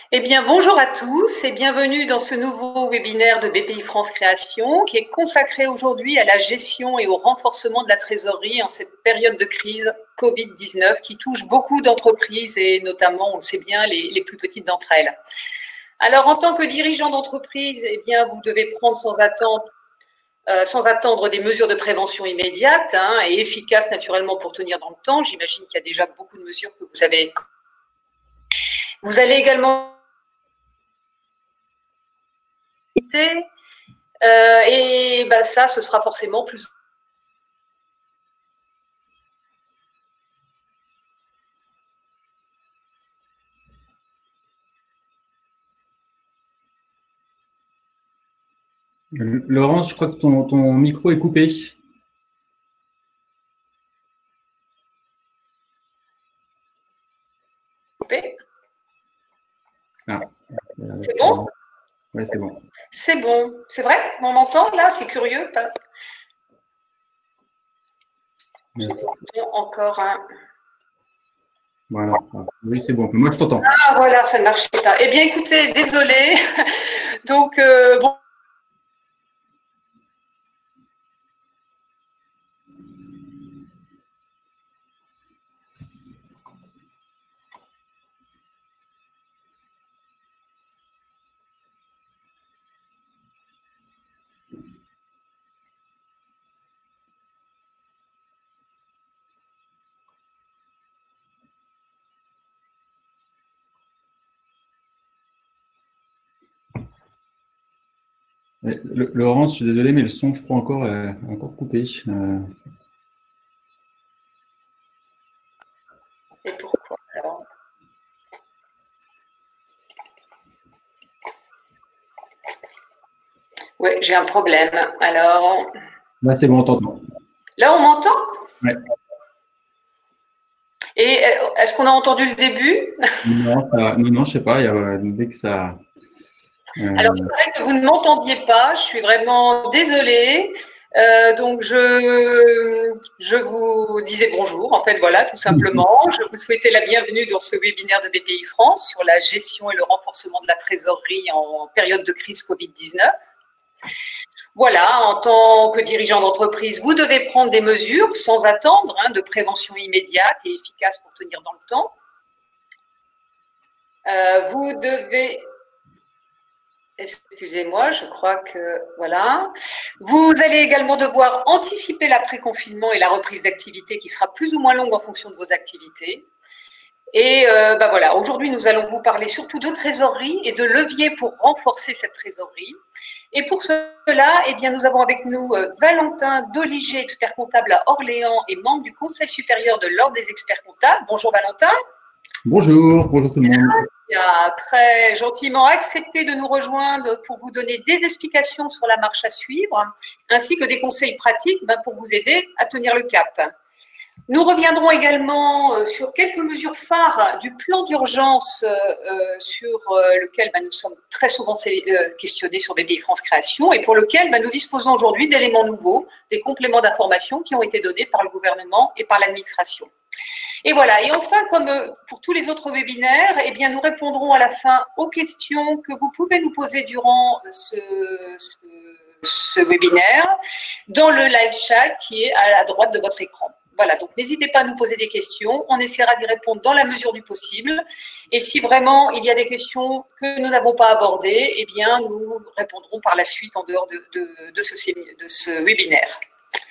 Eh bien, bonjour à tous et bienvenue dans ce nouveau webinaire de BPI France Création qui est consacré aujourd'hui à la gestion et au renforcement de la trésorerie en cette période de crise Covid-19 qui touche beaucoup d'entreprises et notamment, on le sait bien, les plus petites d'entre elles. Alors, en tant que dirigeant d'entreprise, eh bien, vous devez prendre sans attendre des mesures de prévention immédiates et efficaces naturellement pour tenir dans le temps. J'imagine qu'il y a déjà beaucoup de mesures que vous avez. Vous allez également et ça, ce sera forcément plus. Laurence, je crois que ton micro est coupé. Ah, c'est bon? Oui, c'est bon. C'est bon. C'est vrai? On m'entend là? C'est curieux. Encore un. Voilà. Oui, c'est bon. Moi, je t'entends. Ah, voilà, ça ne marchait pas. Eh bien, écoutez, désolé. Donc, bon. Laurence, je suis désolé, mais le son, je crois, encore coupé. Et pourquoi alors? Oui, j'ai un problème. Alors. Là, c'est bon, on t'entend. Là, on m'entend? Oui. Et est-ce qu'on a entendu le début? Non, je sais pas. Dès que ça. Alors, il paraît que vous ne m'entendiez pas. Je suis vraiment désolée. Donc, je vous disais bonjour, en fait, voilà, tout simplement. Je vous souhaitais la bienvenue dans ce webinaire de BPI France sur la gestion et le renforcement de la trésorerie en période de crise Covid-19. Voilà, en tant que dirigeant d'entreprise, vous devez prendre des mesures sans attendre de prévention immédiate et efficace pour tenir dans le temps. Vous devez... Excusez-moi, je crois que voilà. Vous allez également devoir anticiper l'après-confinement et la reprise d'activité qui sera plus ou moins longue en fonction de vos activités. Et voilà, aujourd'hui, nous allons vous parler surtout de trésorerie et de leviers pour renforcer cette trésorerie. Et pour cela, eh bien, nous avons avec nous Valentin Doliger, expert comptable à Orléans et membre du Conseil supérieur de l'Ordre des experts comptables. Bonjour Valentin. Bonjour tout le monde. Il a très gentiment accepté de nous rejoindre pour vous donner des explications sur la marche à suivre, ainsi que des conseils pratiques pour vous aider à tenir le cap. Nous reviendrons également sur quelques mesures phares du plan d'urgence sur lequel nous sommes très souvent questionnés sur BPI France Création et pour lequel nous disposons aujourd'hui d'éléments nouveaux, des compléments d'information qui ont été donnés par le gouvernement et par l'administration. Et voilà, et enfin, comme pour tous les autres webinaires, eh bien, nous répondrons à la fin aux questions que vous pouvez nous poser durant ce webinaire dans le live chat qui est à la droite de votre écran. Voilà, donc n'hésitez pas à nous poser des questions, on essaiera d'y répondre dans la mesure du possible. Et si vraiment il y a des questions que nous n'avons pas abordées, eh bien, nous répondrons par la suite en dehors de ce webinaire.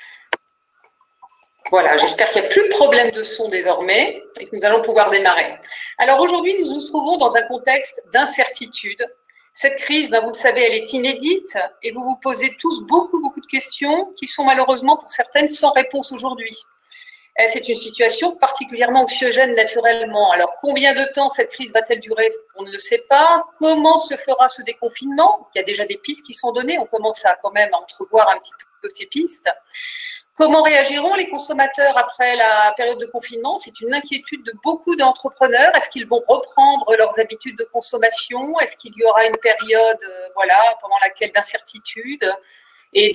Voilà, j'espère qu'il n'y a plus de problème de son désormais et que nous allons pouvoir démarrer. Alors aujourd'hui, nous nous trouvons dans un contexte d'incertitude. Cette crise, vous le savez, elle est inédite et vous vous posez tous beaucoup de questions qui sont malheureusement pour certaines sans réponse aujourd'hui. C'est une situation particulièrement anxiogène naturellement. Alors, combien de temps cette crise va-t-elle durer? On ne le sait pas. Comment se fera ce déconfinement? Il y a déjà des pistes qui sont données. On commence à quand même à entrevoir un petit peu ces pistes. Comment réagiront les consommateurs après la période de confinement? C'est une inquiétude de beaucoup d'entrepreneurs. Est-ce qu'ils vont reprendre leurs habitudes de consommation? Est-ce qu'il y aura une période pendant laquelle d'incertitude et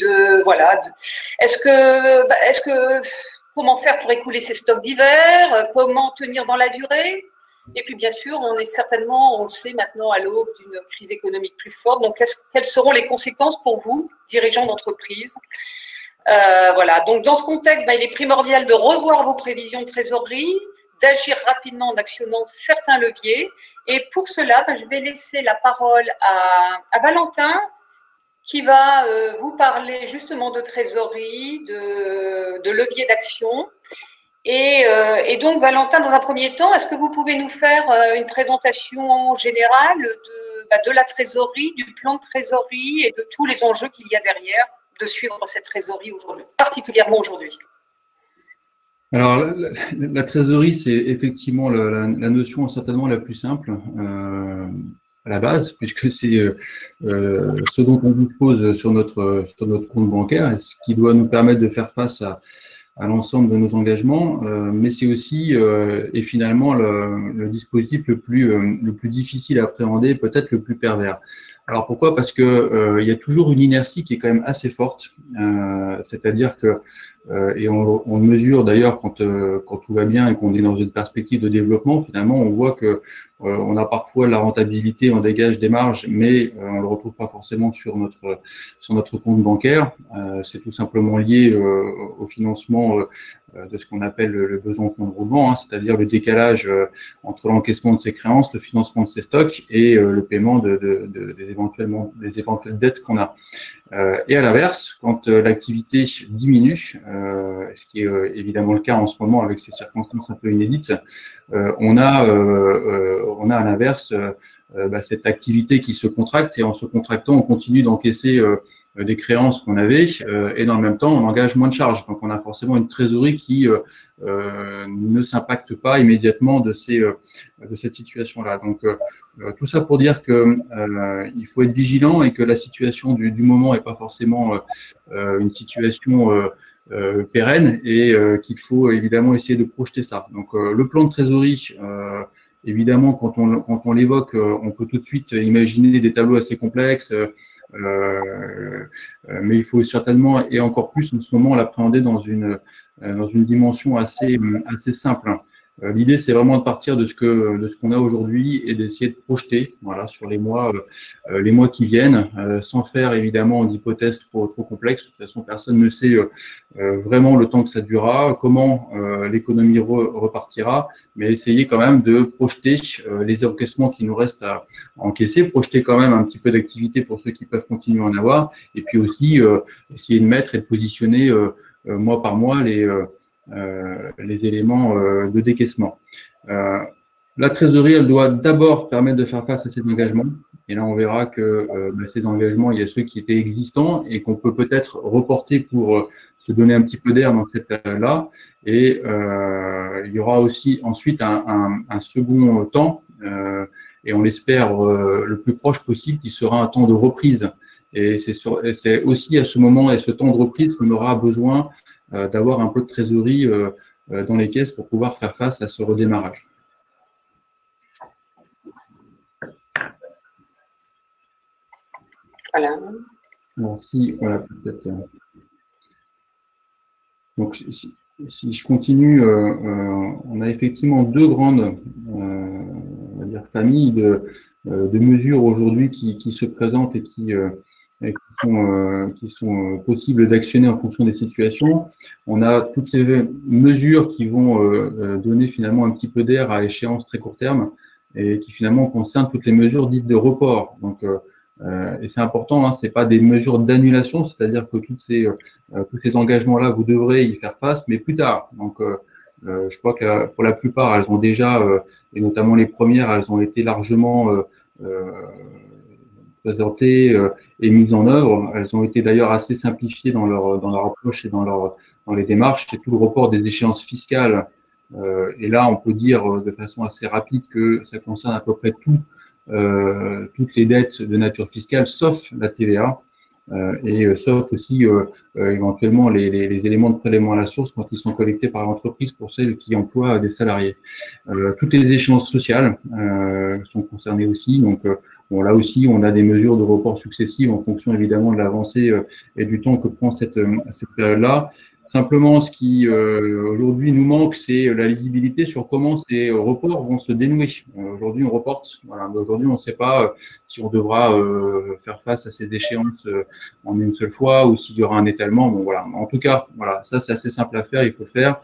comment faire pour écouler ces stocks d'hiver? Comment tenir dans la durée? Et puis, bien sûr, on est certainement, on le sait maintenant, à l'aube d'une crise économique plus forte. Donc, quelles seront les conséquences pour vous, dirigeants d'entreprise? Voilà. Donc, dans ce contexte, il est primordial de revoir vos prévisions de trésorerie, d'agir rapidement en actionnant certains leviers. Et pour cela, je vais laisser la parole à Valentin, qui va vous parler justement de trésorerie, de levier d'action. Et donc, Valentin, dans un premier temps, est-ce que vous pouvez nous faire une présentation générale de la trésorerie, du plan de trésorerie et de tous les enjeux qu'il y a derrière de suivre cette trésorerie aujourd'hui, particulièrement aujourd'hui? Alors, la trésorerie, c'est effectivement la notion certainement la plus simple à la base, puisque c'est ce dont on dispose sur notre compte bancaire et ce qui doit nous permettre de faire face à l'ensemble de nos engagements, mais c'est aussi et finalement le dispositif le plus difficile à appréhender, peut-être le plus pervers. Alors pourquoi? Parce que il y a toujours une inertie qui est quand même assez forte, c'est-à-dire que et on le mesure d'ailleurs quand tout va bien et qu'on est dans une perspective de développement, finalement on voit que on a parfois de la rentabilité, on dégage des marges, mais on le retrouve pas forcément sur notre compte bancaire. C'est tout simplement lié au financement de ce qu'on appelle le besoin en fonds de roulement, hein, c'est-à-dire le décalage entre l'encaissement de ses créances, le financement de ses stocks et le paiement des éventuelles dettes qu'on a. Et à l'inverse, quand l'activité diminue, ce qui est évidemment le cas en ce moment avec ces circonstances un peu inédites, on a à l'inverse cette activité qui se contracte, et en se contractant, on continue d'encaisser des créances qu'on avait, et dans le même temps, on engage moins de charges. Donc, on a forcément une trésorerie qui ne s'impacte pas immédiatement de cette situation-là. Donc, tout ça pour dire que il faut être vigilant et que la situation du moment n'est pas forcément une situation pérenne, et qu'il faut évidemment essayer de projeter ça. Donc, le plan de trésorerie, évidemment, quand on l'évoque, on peut tout de suite imaginer des tableaux assez complexes. Mais il faut certainement, et encore plus en ce moment, l'appréhender dans une dimension assez simple. L'idée, c'est vraiment de partir de ce qu'on a aujourd'hui et d'essayer de projeter, voilà, sur les mois qui viennent, sans faire évidemment d'hypothèses trop complexes. De toute façon, personne ne sait vraiment le temps que ça durera, comment l'économie repartira, mais essayer quand même de projeter les encaissements qui nous restent à encaisser, projeter quand même un petit peu d'activité pour ceux qui peuvent continuer à en avoir, et puis aussi essayer de mettre et de positionner mois par mois les éléments de décaissement. La trésorerie, elle doit d'abord permettre de faire face à ces engagements. Et là, on verra que ces engagements, il y a ceux qui étaient existants et qu'on peut peut-être reporter pour se donner un petit peu d'air dans cette période-là. Et il y aura aussi ensuite un second temps, et on l'espère le plus proche possible, qui sera un temps de reprise. Et c'est aussi à ce moment et ce temps de reprise qu'on aura besoin d'avoir un peu de trésorerie dans les caisses pour pouvoir faire face à ce redémarrage. Voilà. Alors, voilà, peut-être. Donc, si je continue, on a effectivement deux grandes on va dire familles de mesures aujourd'hui qui se présentent et qui sont possibles d'actionner en fonction des situations. On a toutes ces mesures qui vont donner finalement un petit peu d'air à échéance très court terme et qui finalement concernent toutes les mesures dites de report. Donc, et c'est important, hein, c'est pas des mesures d'annulation, c'est-à-dire que tous ces engagements-là, vous devrez y faire face, mais plus tard. Donc, je crois que pour la plupart, elles ont déjà, et notamment les premières, elles ont été largement présentées et mises en œuvre. Elles ont été d'ailleurs assez simplifiées dans leur approche et dans les démarches. C'est tout le report des échéances fiscales. Et là, on peut dire de façon assez rapide que ça concerne à peu près toutes les dettes de nature fiscale, sauf la TVA, et sauf aussi éventuellement les éléments de prélèvement à la source quand ils sont collectés par l'entreprise pour celles qui emploient des salariés. Toutes les échéances sociales sont concernées aussi. Donc, bon, là aussi, on a des mesures de report successives en fonction évidemment de l'avancée et du temps que prend cette période-là. Simplement, ce qui aujourd'hui nous manque, c'est la lisibilité sur comment ces reports vont se dénouer. Aujourd'hui, on reporte. Voilà. Aujourd'hui, on ne sait pas si on devra faire face à ces échéances en une seule fois ou s'il y aura un étalement. Bon, voilà. En tout cas, voilà, ça c'est assez simple à faire. Il faut le faire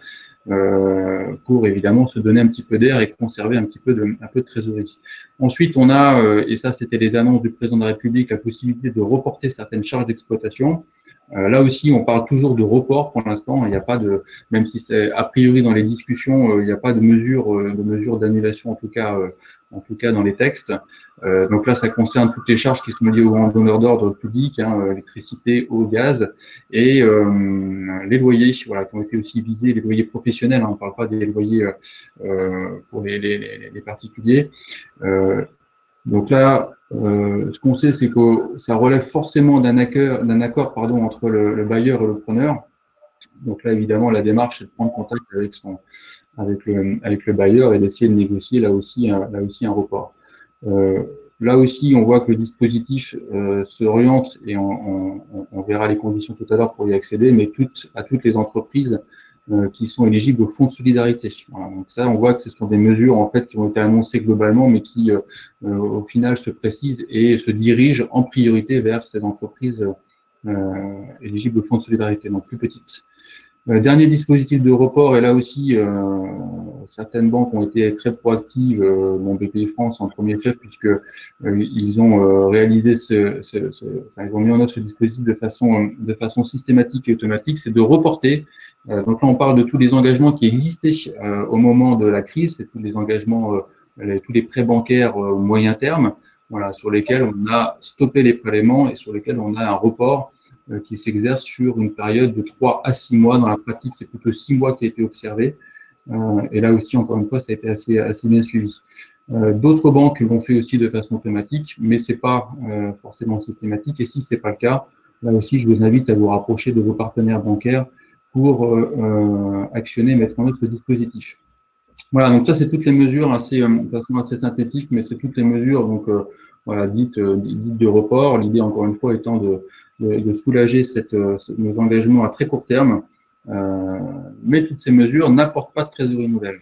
pour évidemment se donner un petit peu d'air et conserver un peu de trésorerie. Ensuite, on a, et ça c'était les annonces du président de la République, la possibilité de reporter certaines charges d'exploitation. Là aussi, on parle toujours de report pour l'instant. Il n'y a pas de, même si c'est a priori dans les discussions, il n'y a pas de mesure d'annulation en tout cas dans les textes. Donc là, ça concerne toutes les charges qui sont liées aux donneurs d'ordre public, électricité, eau, gaz, et les loyers, voilà, qui ont été aussi visés, les loyers professionnels. On ne parle pas des loyers pour les particuliers. Donc là, ce qu'on sait, c'est que ça relève forcément d'un accord entre le bailleur et le preneur. Donc là, évidemment, la démarche, c'est de prendre contact avec le bailleur et d'essayer de négocier là aussi un report. Là aussi, on voit que le dispositif s'oriente et on verra les conditions tout à l'heure pour y accéder, mais à toutes les entreprises qui sont éligibles au fonds de solidarité. Voilà, donc ça, on voit que ce sont des mesures en fait qui ont été annoncées globalement, mais qui au final se précisent et se dirigent en priorité vers ces entreprises éligibles au fonds de solidarité, donc plus petites. Dernier dispositif de report, et là aussi, certaines banques ont été très proactives, BPI France en premier chef, puisque ils ont réalisé ils ont mis en œuvre ce dispositif de façon systématique et automatique, c'est de reporter. Donc là, on parle de tous les engagements qui existaient au moment de la crise, c'est tous les engagements, tous les prêts bancaires moyen terme, voilà, sur lesquels on a stoppé les prélèvements et sur lesquels on a un report qui s'exerce sur une période de 3 à 6 mois. Dans la pratique, c'est plutôt 6 mois qui a été observé. Et là aussi, encore une fois, ça a été assez bien suivi. D'autres banques l'ont fait aussi de façon automatique, mais ce n'est pas forcément systématique. Et si ce n'est pas le cas, là aussi, je vous invite à vous rapprocher de vos partenaires bancaires pour actionner et mettre en œuvre ce dispositif. Voilà, donc ça, c'est toutes les mesures de façon assez synthétique, mais c'est toutes les mesures voilà, dites de report. L'idée, encore une fois, étant de soulager nos engagements à très court terme, mais toutes ces mesures n'apportent pas de trésorerie nouvelle.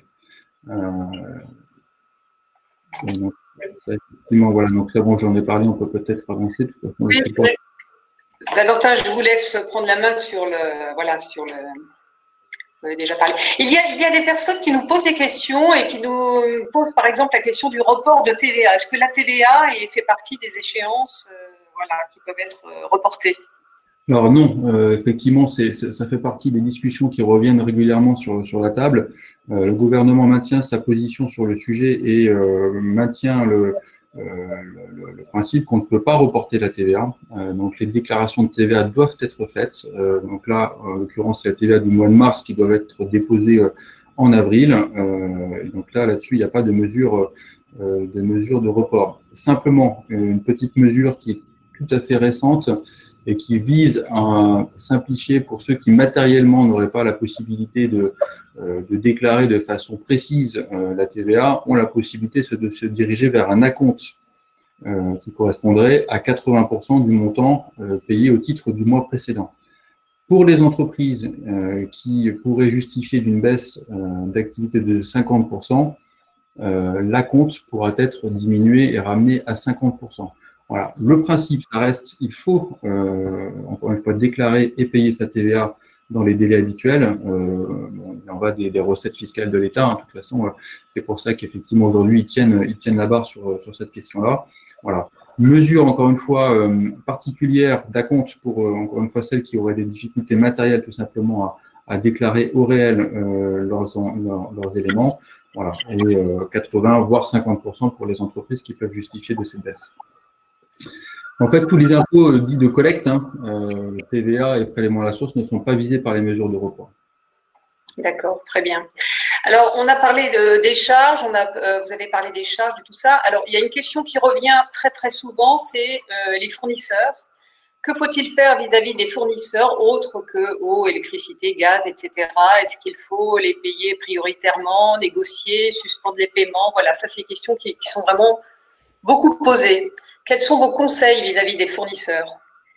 Donc, ça, effectivement, voilà, donc c'est bon, j'en ai parlé, on peut peut-être avancer. De toute façon, oui, Valentin, je vous laisse prendre la main sur le. Vous avez déjà parlé. Il y a des personnes qui nous posent des questions et qui nous posent par exemple la question du report de TVA. Est-ce que la TVA fait partie des échéances qui peuvent être reportées? Alors non, effectivement, ça fait partie des discussions qui reviennent régulièrement sur la table. Le gouvernement maintient sa position sur le sujet et maintient le principe qu'on ne peut pas reporter la TVA. Donc les déclarations de TVA doivent être faites. Donc là, en l'occurrence, c'est la TVA du mois de mars qui doivent être déposées en avril. Donc là-dessus, il n'y a pas de mesure de report. Simplement, une petite mesure qui est tout à fait récente et qui vise à simplifier pour ceux qui matériellement n'auraient pas la possibilité de déclarer de façon précise la TVA, ont la possibilité de se diriger vers un acompte qui correspondrait à 80% du montant payé au titre du mois précédent. Pour les entreprises qui pourraient justifier d'une baisse d'activité de 50%, l'acompte pourra être diminué et ramené à 50%. Voilà. Le principe, ça reste, il faut encore une fois déclarer et payer sa TVA dans les délais habituels. Il en va des recettes fiscales de l'État. De toute façon, c'est pour ça qu'effectivement aujourd'hui ils tiennent la barre sur cette question-là. Voilà. Mesure encore une fois particulière d'acompte pour encore une fois celles qui auraient des difficultés matérielles tout simplement à déclarer au réel leurs éléments. Voilà. Et 80 voire 50% pour les entreprises qui peuvent justifier de cette baisse. En fait, tous les impôts dits de collecte, TVA et prélèvement à la source, ne sont pas visés par les mesures de report. D'accord, très bien. Alors, on a parlé des charges, vous avez parlé des charges, de tout ça. Alors, il y a une question qui revient très, très souvent, c'est les fournisseurs. Que faut-il faire vis-à-vis des fournisseurs autres que eau, électricité, gaz, etc. Est-ce qu'il faut les payer prioritairement, négocier, suspendre les paiements? Voilà, ça, c'est des questions qui sont vraiment beaucoup posées. Quels sont vos conseils vis-à-vis des fournisseurs?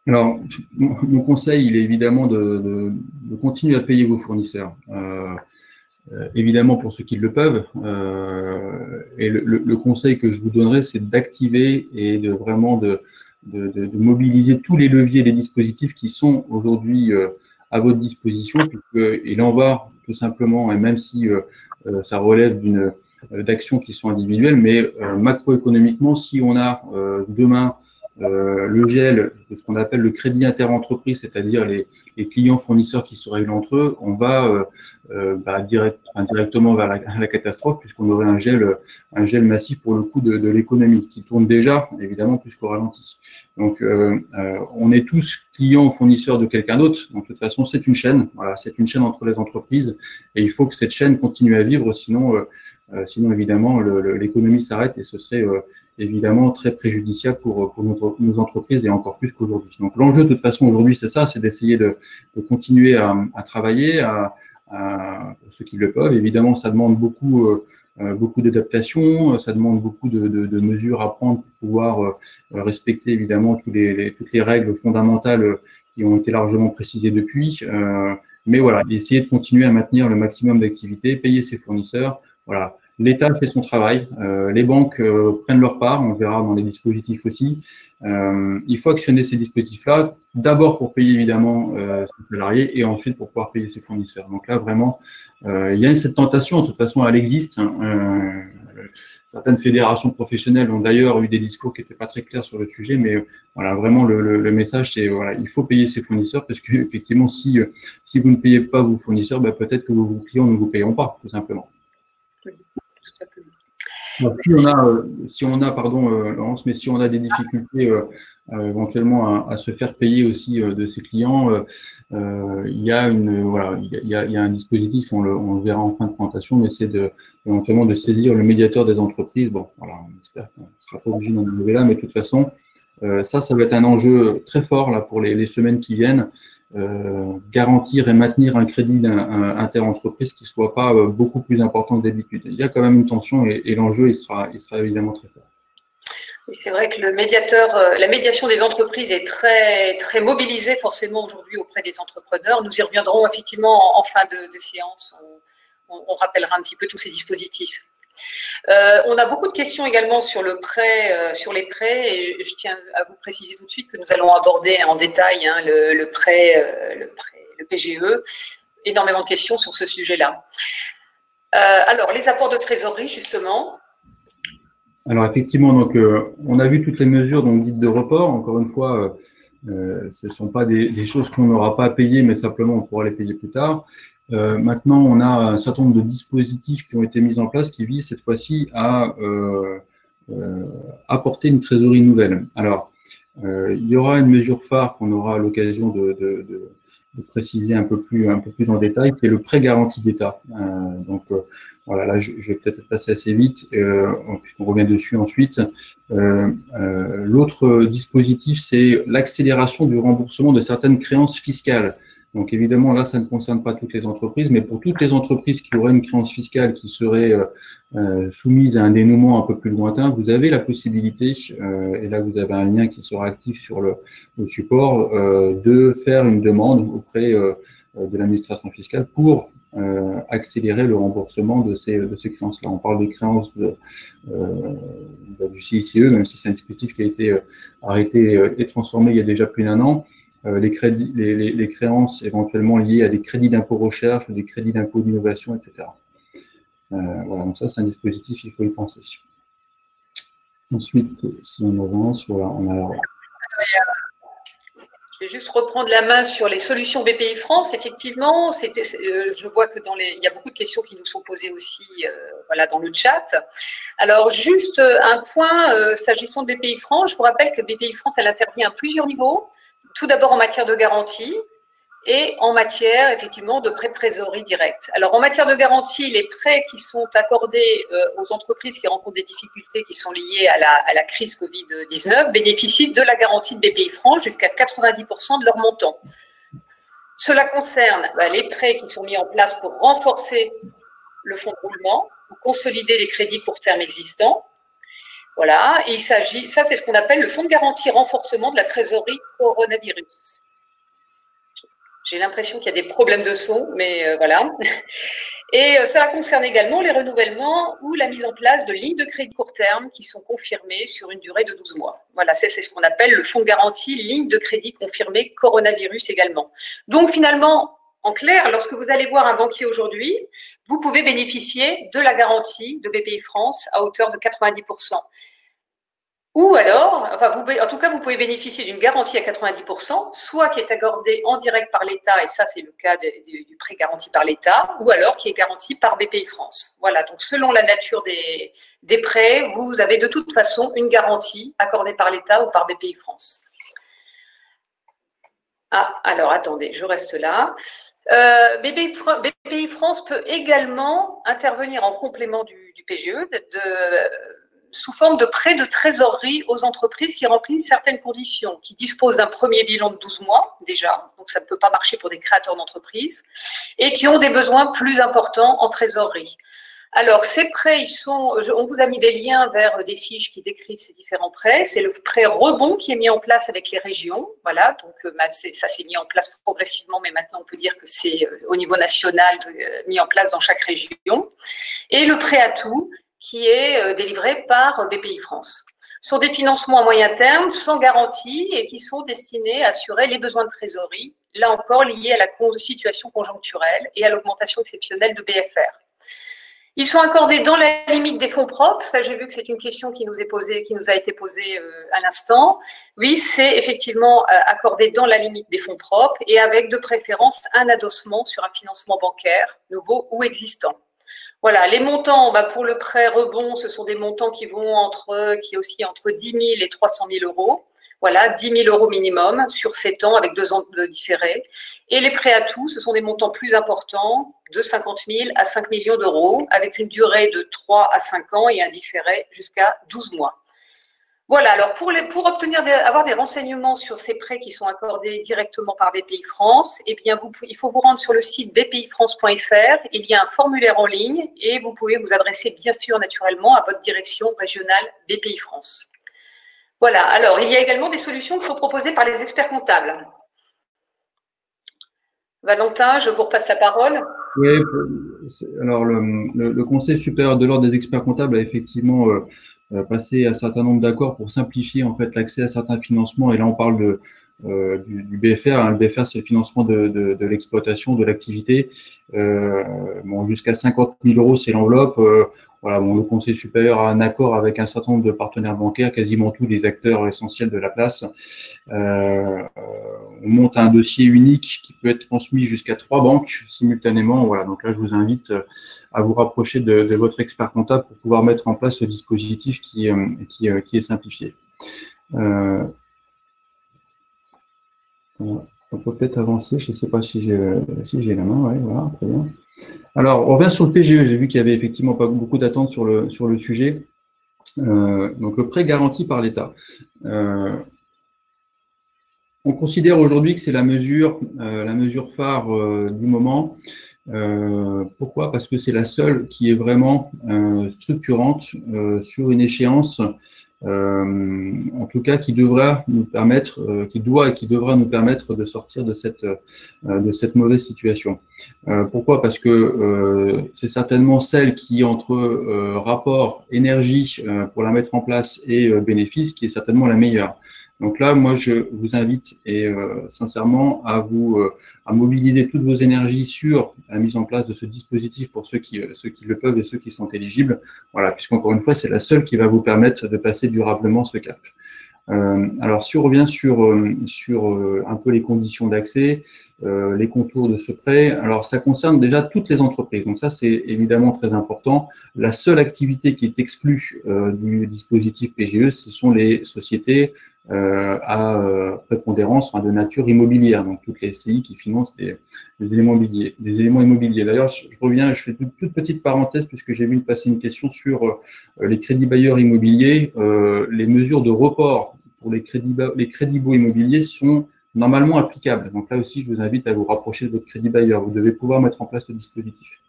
Alors, mon conseil, il est évidemment de continuer à payer vos fournisseurs. Évidemment pour ceux qui le peuvent. Et le conseil que je vous donnerai, c'est d'activer et de vraiment de mobiliser tous les leviers, les dispositifs qui sont aujourd'hui à votre disposition, puisqu'il en va tout simplement, et même si ça relève d'actions qui sont individuelles, mais macroéconomiquement, si on a demain le gel de ce qu'on appelle le crédit interentreprise, c'est-à-dire les clients fournisseurs qui se règlent entre eux, on va directement vers la catastrophe, puisqu'on aurait un gel massif pour le coup de l'économie, qui tourne déjà, évidemment, plus qu'au ralenti. Donc, on est tous clients ou fournisseurs de quelqu'un d'autre. Donc, de toute façon, c'est une chaîne. Voilà, c'est une chaîne entre les entreprises, et il faut que cette chaîne continue à vivre, sinon évidemment, l'économie s'arrête, et ce serait évidemment très préjudiciable pour nos entreprises, et encore plus qu'aujourd'hui. Donc, l'enjeu, de toute façon, aujourd'hui, c'est ça, c'est d'essayer de continuer à travailler, pour ceux qui le peuvent. Évidemment, ça demande beaucoup d'adaptation, ça demande beaucoup de mesures à prendre pour pouvoir respecter évidemment toutes les règles fondamentales qui ont été largement précisées depuis. Mais voilà, essayer de continuer à maintenir le maximum d'activité, payer ses fournisseurs. Voilà, l'État fait son travail, les banques prennent leur part, on verra dans les dispositifs aussi. Il faut actionner ces dispositifs-là, d'abord pour payer évidemment ses salariés et ensuite pour pouvoir payer ses fournisseurs. Donc là, vraiment, il y a cette tentation, de toute façon, elle existe. Certaines fédérations professionnelles ont d'ailleurs eu des discours qui n'étaient pas très clairs sur le sujet, mais voilà, vraiment, le message, c'est voilà, il faut payer ses fournisseurs, parce qu'effectivement, si vous ne payez pas vos fournisseurs, peut-être que vos clients ne vous payeront pas, tout simplement. Donc, si on a, Laurence, mais si on a des difficultés éventuellement à se faire payer aussi de ses clients, il y a un dispositif, on le verra en fin de présentation, mais c'est éventuellement de saisir le médiateur des entreprises. Bon, voilà, on espère qu'on ne sera pas obligé d'en arriver là, mais de toute façon, ça va être un enjeu très fort là pour les semaines qui viennent. Garantir et maintenir un crédit interentreprise qui ne soit pas beaucoup plus important que d'habitude. Il y a quand même une tension, et l'enjeu, il sera évidemment très fort. Oui, c'est vrai que la médiation des entreprises est très, très mobilisée forcément aujourd'hui auprès des entrepreneurs. Nous y reviendrons effectivement en fin de séance. On rappellera un petit peu tous ces dispositifs. On a beaucoup de questions également sur le prêt, sur les prêts, et je tiens à vous préciser tout de suite que nous allons aborder en détail le PGE. Énormément de questions sur ce sujet-là. Alors, les apports de trésorerie, justement. Alors, effectivement, donc, on a vu toutes les mesures dites de report. Encore une fois, ce ne sont pas des choses qu'on n'aura pas à payer, mais simplement on pourra les payer plus tard. Maintenant, on a un certain nombre de dispositifs qui ont été mis en place qui visent cette fois-ci à apporter une trésorerie nouvelle. Alors, il y aura une mesure phare qu'on aura l'occasion de préciser un peu plus en détail, qui est le prêt garanti d'État. Voilà, là, je vais peut-être passer assez vite, puisqu'on revient dessus ensuite. L'autre dispositif, c'est l'accélération du remboursement de certaines créances fiscales. Donc évidemment, là, ça ne concerne pas toutes les entreprises, mais pour toutes les entreprises qui auraient une créance fiscale qui serait soumise à un dénouement un peu plus lointain, vous avez la possibilité, et là vous avez un lien qui sera actif sur le support, de faire une demande auprès de l'administration fiscale pour accélérer le remboursement de ces créances-là. On parle des créances du CICE, même si c'est un dispositif qui a été arrêté et transformé il y a déjà plus d'1 an. Les créances éventuellement liées à des crédits d'impôt recherche ou des crédits d'impôt d'innovation, etc. Voilà, donc ça, c'est un dispositif, il faut y penser. Ensuite, si on avance, voilà, on a... Je vais juste reprendre la main sur les solutions BPI France. Effectivement, je vois que il y a beaucoup de questions qui nous sont posées aussi voilà, dans le chat. Alors, juste un point, s'agissant de BPI France, je vous rappelle que BPI France, elle intervient à plusieurs niveaux. Tout d'abord en matière de garantie et en matière, effectivement, de prêts de trésorerie direct. Alors, en matière de garantie, les prêts qui sont accordés aux entreprises qui rencontrent des difficultés qui sont liées à la crise Covid-19 bénéficient de la garantie de BPI France jusqu'à 90% de leur montant. Cela concerne les prêts qui sont mis en place pour renforcer le fonds de roulement ou consolider les crédits court terme existants. Voilà, et il s'agit, ça c'est ce qu'on appelle le fonds de garantie renforcement de la trésorerie coronavirus. J'ai l'impression qu'il y a des problèmes de son, mais voilà. Et ça concerne également les renouvellements ou la mise en place de lignes de crédit court terme qui sont confirmées sur une durée de 12 mois. Voilà, c'est ce qu'on appelle le fonds de garantie ligne de crédit confirmée coronavirus également. Donc finalement, en clair, lorsque vous allez voir un banquier aujourd'hui, vous pouvez bénéficier de la garantie de BPI France à hauteur de 90%. Ou alors, enfin, en tout cas, vous pouvez bénéficier d'une garantie à 90%, soit qui est accordée en direct par l'État, et ça, c'est le cas du prêt garanti par l'État, ou alors qui est garanti par BPI France. Voilà, donc selon la nature des prêts, vous avez de toute façon une garantie accordée par l'État ou par BPI France. Ah, alors attendez, je reste là. BPI France peut également intervenir en complément du PGE sous forme de prêts de trésorerie aux entreprises qui remplissent certaines conditions, qui disposent d'un premier bilan de 12 mois déjà, donc ça ne peut pas marcher pour des créateurs d'entreprises, et qui ont des besoins plus importants en trésorerie. Alors, ces prêts, on vous a mis des liens vers des fiches qui décrivent ces différents prêts. C'est le prêt rebond qui est mis en place avec les régions. Voilà, donc ça s'est mis en place progressivement, mais maintenant on peut dire que c'est au niveau national mis en place dans chaque région. Et le prêt à tout, qui est délivré par BPI France. Ce sont des financements à moyen terme, sans garantie, et qui sont destinés à assurer les besoins de trésorerie, là encore liés à la situation conjoncturelle et à l'augmentation exceptionnelle de BFR. Ils sont accordés dans la limite des fonds propres. Ça, j'ai vu que c'est une question qui nous a été posée à l'instant. Oui, c'est effectivement accordé dans la limite des fonds propres et avec de préférence un adossement sur un financement bancaire, nouveau ou existant. Voilà, les montants, pour le prêt rebond, ce sont des montants qui oscillent entre 10 000 et 300 000 euros. Voilà, 10 000 euros minimum sur 7 ans avec 2 ans de différé. Et les prêts à tout, ce sont des montants plus importants, de 50 000 à 5 millions d'euros, avec une durée de 3 à 5 ans et un différé jusqu'à 12 mois. Voilà, alors pour avoir des renseignements sur ces prêts qui sont accordés directement par BPI France, eh bien il faut vous rendre sur le site bpifrance.fr, il y a un formulaire en ligne et vous pouvez vous adresser bien sûr naturellement à votre direction régionale BPI France. Voilà, alors il y a également des solutions qui sont proposées par les experts comptables. Valentin, je vous repasse la parole. Oui, alors le Conseil supérieur de l'ordre des experts comptables a effectivement passé un certain nombre d'accords pour simplifier en fait l'accès à certains financements. Et là, on parle du BFR. Hein. Le BFR, c'est le financement de l'exploitation, de l'activité. Jusqu'à 50 000 euros, c'est l'enveloppe. Voilà, le Conseil supérieur a un accord avec un certain nombre de partenaires bancaires, quasiment tous les acteurs essentiels de la place. On monte un dossier unique qui peut être transmis jusqu'à 3 banques simultanément. Voilà, donc là, je vous invite à vous rapprocher de votre expert comptable pour pouvoir mettre en place ce dispositif qui est simplifié. On peut peut-être avancer. Je ne sais pas si j'ai la main. Ouais, voilà, très bien. Alors, on revient sur le PGE. J'ai vu qu'il y avait effectivement pas beaucoup d'attentes sur le sujet. Donc, le prêt garanti par l'État. On considère aujourd'hui que c'est la mesure phare du moment. Pourquoi? Parce que c'est la seule qui est vraiment structurante sur une échéance, en tout cas qui devra nous permettre, qui devra nous permettre de sortir de cette mauvaise situation. Pourquoi? Parce que c'est certainement celle qui, entre rapport énergie pour la mettre en place et bénéfice, qui est certainement la meilleure. Donc là, moi, je vous invite sincèrement à mobiliser toutes vos énergies sur la mise en place de ce dispositif pour ceux qui le peuvent et ceux qui sont éligibles. Voilà, puisqu'encore une fois, c'est la seule qui va vous permettre de passer durablement ce cap. Alors, si on revient sur un peu les conditions d'accès, les contours de ce prêt, alors ça concerne déjà toutes les entreprises. Donc ça, c'est évidemment très important. La seule activité qui est exclue du dispositif PGE, ce sont les sociétés à prépondérance de nature immobilière, donc toutes les SCI qui financent des éléments immobiliers. D'ailleurs, je reviens, je fais une toute petite parenthèse puisque j'ai vu passer une question sur les crédits bailleurs immobiliers. Les mesures de report pour les crédits baux immobiliers sont normalement applicables. Donc là aussi, je vous invite à vous rapprocher de votre crédit bailleur. Vous devez pouvoir mettre en place ce dispositif.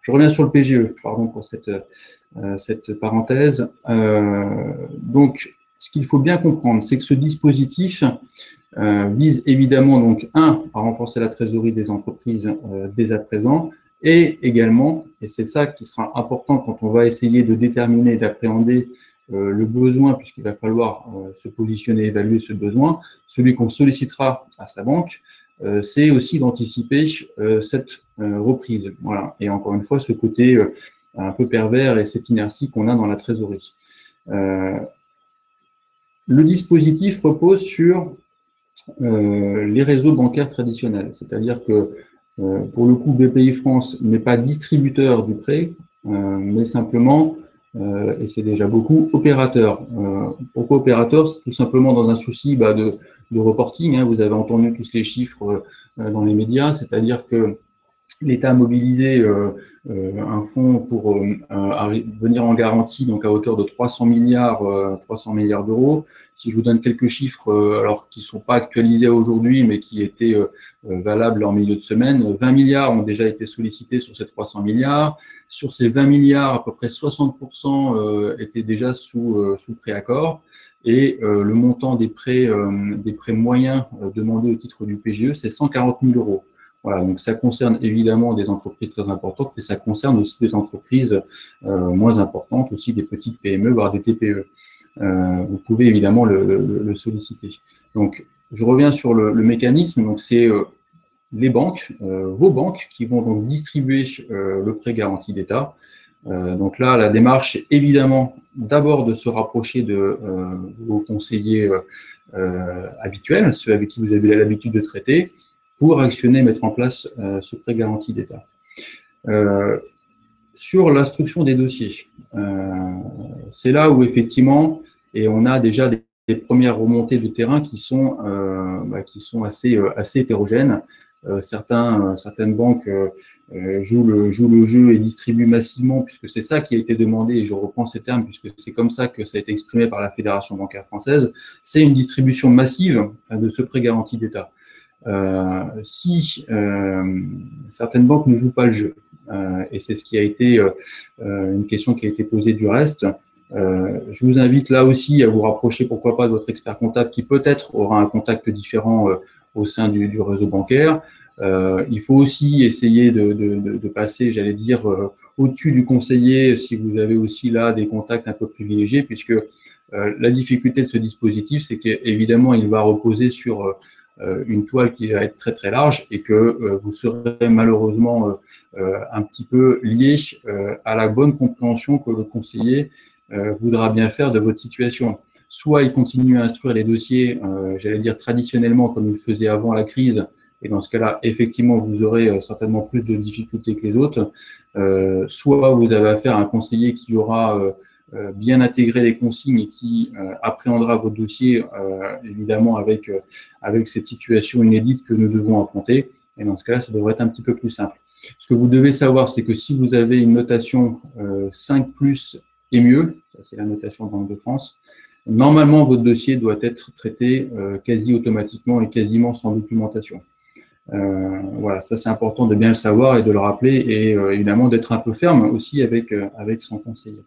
Je reviens sur le PGE, pardon pour cette parenthèse. Donc, ce qu'il faut bien comprendre, c'est que ce dispositif vise évidemment, donc, à renforcer la trésorerie des entreprises dès à présent, et également, et c'est ça qui sera important quand on va essayer de déterminer et d'appréhender le besoin, puisqu'il va falloir se positionner, évaluer ce besoin, celui qu'on sollicitera à sa banque, c'est aussi d'anticiper cette reprise. Voilà. Et encore une fois, ce côté un peu pervers et cette inertie qu'on a dans la trésorerie. Le dispositif repose sur les réseaux bancaires traditionnels, c'est-à-dire que pour le coup, BPI France n'est pas distributeur du prêt, mais simplement, et c'est déjà beaucoup, opérateur. Pourquoi opérateur? C'est tout simplement dans un souci de reporting. Hein, vous avez entendu tous les chiffres dans les médias, c'est-à-dire que l'État a mobilisé un fonds pour venir en garantie, donc à hauteur de 300 milliards d'euros. Si je vous donne quelques chiffres, alors qui ne sont pas actualisés aujourd'hui, mais qui étaient valables en milieu de semaine, 20 milliards ont déjà été sollicités sur ces 300 milliards. Sur ces 20 milliards, à peu près 60% étaient déjà sous préaccord. Et le montant des prêts moyens demandés au titre du PGE, c'est 140 000 euros. Voilà, donc ça concerne évidemment des entreprises très importantes, mais ça concerne aussi des entreprises moins importantes, aussi des petites PME, voire des TPE. Vous pouvez évidemment le solliciter. Donc, je reviens sur le mécanisme. Donc, c'est les banques, vos banques, qui vont donc distribuer le prêt garanti d'État. Donc là, la démarche est évidemment d'abord de se rapprocher de vos conseillers habituels, ceux avec qui vous avez l'habitude de traiter, pour actionner et mettre en place ce prêt garanti d'État. Sur l'instruction des dossiers, c'est là où effectivement, et on a déjà des premières remontées de terrain qui sont assez hétérogènes. Certaines banques jouent le jeu et distribuent massivement, puisque c'est ça qui a été demandé, et je reprends ces termes, puisque c'est comme ça que ça a été exprimé par la Fédération bancaire française, c'est une distribution massive de ce prêt garanti d'État. Si certaines banques ne jouent pas le jeu, et c'est ce qui a été une question qui a été posée du reste, je vous invite là aussi à vous rapprocher, pourquoi pas, de votre expert comptable qui peut-être aura un contact différent au sein du réseau bancaire. Il faut aussi essayer de passer, j'allais dire, au-dessus du conseiller si vous avez aussi là des contacts un peu privilégiés, puisque la difficulté de ce dispositif, c'est qu'évidemment, il va reposer sur une toile qui va être très très large et que vous serez malheureusement un petit peu lié à la bonne compréhension que le conseiller voudra bien faire de votre situation. Soit il continue à instruire les dossiers, j'allais dire traditionnellement comme il le faisait avant la crise, et dans ce cas-là, effectivement, vous aurez certainement plus de difficultés que les autres. Soit vous avez affaire à un conseiller qui aura bien intégré les consignes et qui appréhendera votre dossier, évidemment, avec cette situation inédite que nous devons affronter. Et dans ce cas-là, ça devrait être un petit peu plus simple. Ce que vous devez savoir, c'est que si vous avez une notation 5+ et mieux, ça c'est la notation Banque de France, normalement, votre dossier doit être traité quasi automatiquement et quasiment sans documentation. Voilà, ça c'est important de bien le savoir et de le rappeler, et évidemment d'être un peu ferme aussi avec son conseiller.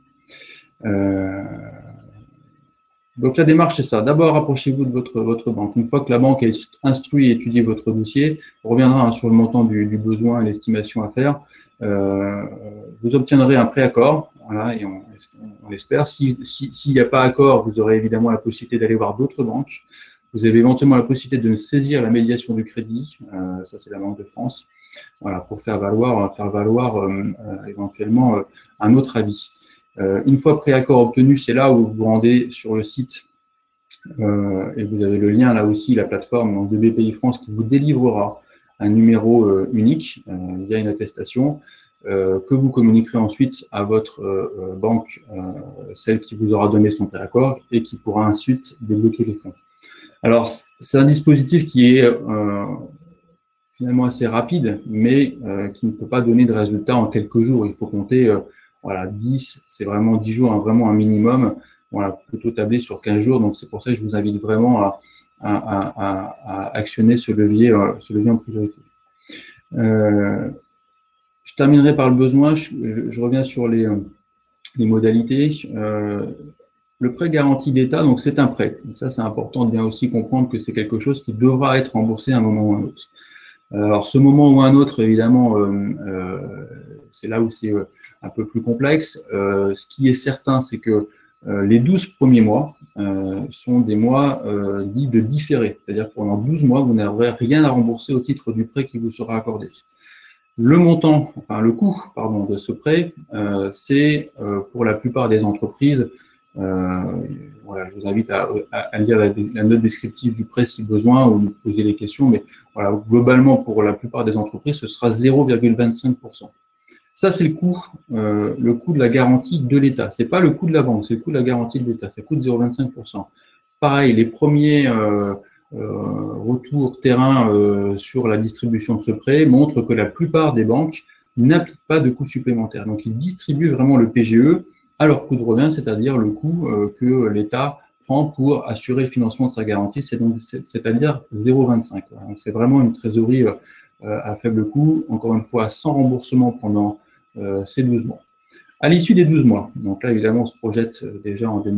Donc la démarche, c'est ça. D'abord, rapprochez-vous de votre banque. Une fois que la banque a instruit et étudié votre dossier, on reviendra sur le montant du besoin et l'estimation à faire. Vous obtiendrez un préaccord, voilà, et on l'espère. S'il n'y a pas accord, vous aurez évidemment la possibilité d'aller voir d'autres banques. Vous avez éventuellement la possibilité de saisir la médiation du crédit, ça c'est la Banque de France, voilà, pour faire valoir éventuellement un autre avis. Une fois préaccord obtenu, c'est là où vous vous rendez sur le site et vous avez le lien là aussi, la plateforme donc, de BPI France qui vous délivrera un numéro unique via une attestation que vous communiquerez ensuite à votre banque, celle qui vous aura donné son préaccord et qui pourra ensuite débloquer les fonds. Alors, c'est un dispositif qui est finalement assez rapide, mais qui ne peut pas donner de résultats en quelques jours. Il faut compter, voilà, 10, c'est vraiment 10 jours, hein, vraiment un minimum. Voilà, plutôt tabler sur 15 jours. Donc, c'est pour ça que je vous invite vraiment à actionner ce levier en priorité. Je terminerai par le besoin, je reviens sur les modalités. Le prêt garanti d'État, donc c'est un prêt. Donc ça, c'est important de bien aussi comprendre que c'est quelque chose qui devra être remboursé à un moment ou à un autre. Alors, ce moment ou un autre, évidemment, c'est là où c'est un peu plus complexe. Ce qui est certain, c'est que les 12 premiers mois sont des mois dits de différé. C'est-à-dire que pendant 12 mois, vous n'aurez rien à rembourser au titre du prêt qui vous sera accordé. Le montant, enfin le coût, pardon, de ce prêt, c'est pour la plupart des entreprises, voilà, je vous invite à lire la note descriptive du prêt si besoin ou de poser les questions, mais voilà, globalement pour la plupart des entreprises, ce sera 0,25%. Ça, c'est le coût de la garantie de l'État. C'est pas le coût de la banque, c'est le coût de la garantie de l'État. Ça coûte 0,25%. Pareil, les premiers retours terrain sur la distribution de ce prêt montrent que la plupart des banques n'appliquent pas de coûts supplémentaires. Donc, ils distribuent vraiment le PGE à leur coût de revient, c'est-à-dire le coût que l'État prend pour assurer le financement de sa garantie, c'est-à-dire 0,25. Donc, c'est vraiment une trésorerie à faible coût, encore une fois, sans remboursement pendant ces 12 mois. À l'issue des 12 mois, donc là, évidemment, on se projette déjà en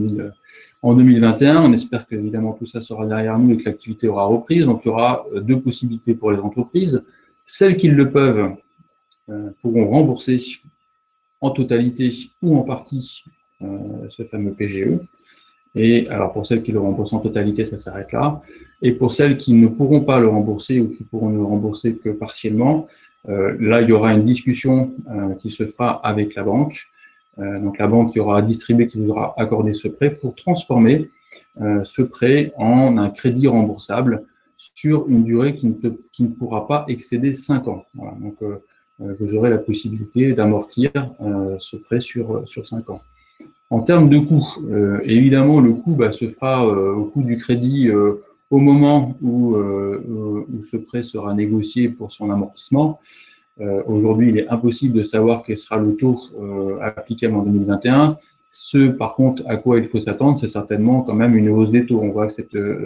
2021. On espère que, évidemment, tout ça sera derrière nous et que l'activité aura reprise. Donc, il y aura deux possibilités pour les entreprises. Celles qui le peuvent pourront rembourser en totalité ou en partie ce fameux PGE. Et alors, pour celles qui le remboursent en totalité, ça s'arrête là. Et pour celles qui ne pourront pas le rembourser ou qui pourront ne le rembourser que partiellement, là, il y aura une discussion qui se fera avec la banque. Donc, la banque qui aura distribué, qui vous aura accordé ce prêt pour transformer ce prêt en un crédit remboursable sur une durée qui ne pourra pas excéder 5 ans. Voilà, donc, vous aurez la possibilité d'amortir ce prêt sur 5 ans. En termes de coût, évidemment, le coût se fera au coût du crédit au moment où ce prêt sera négocié pour son amortissement. Aujourd'hui, il est impossible de savoir quel sera le taux applicable en 2021. Ce, par contre, à quoi il faut s'attendre, c'est certainement quand même une hausse des taux. On voit que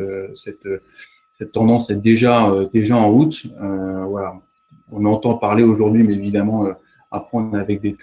cette tendance est déjà en route. Voilà. On entend parler aujourd'hui, mais évidemment, à prendre avec des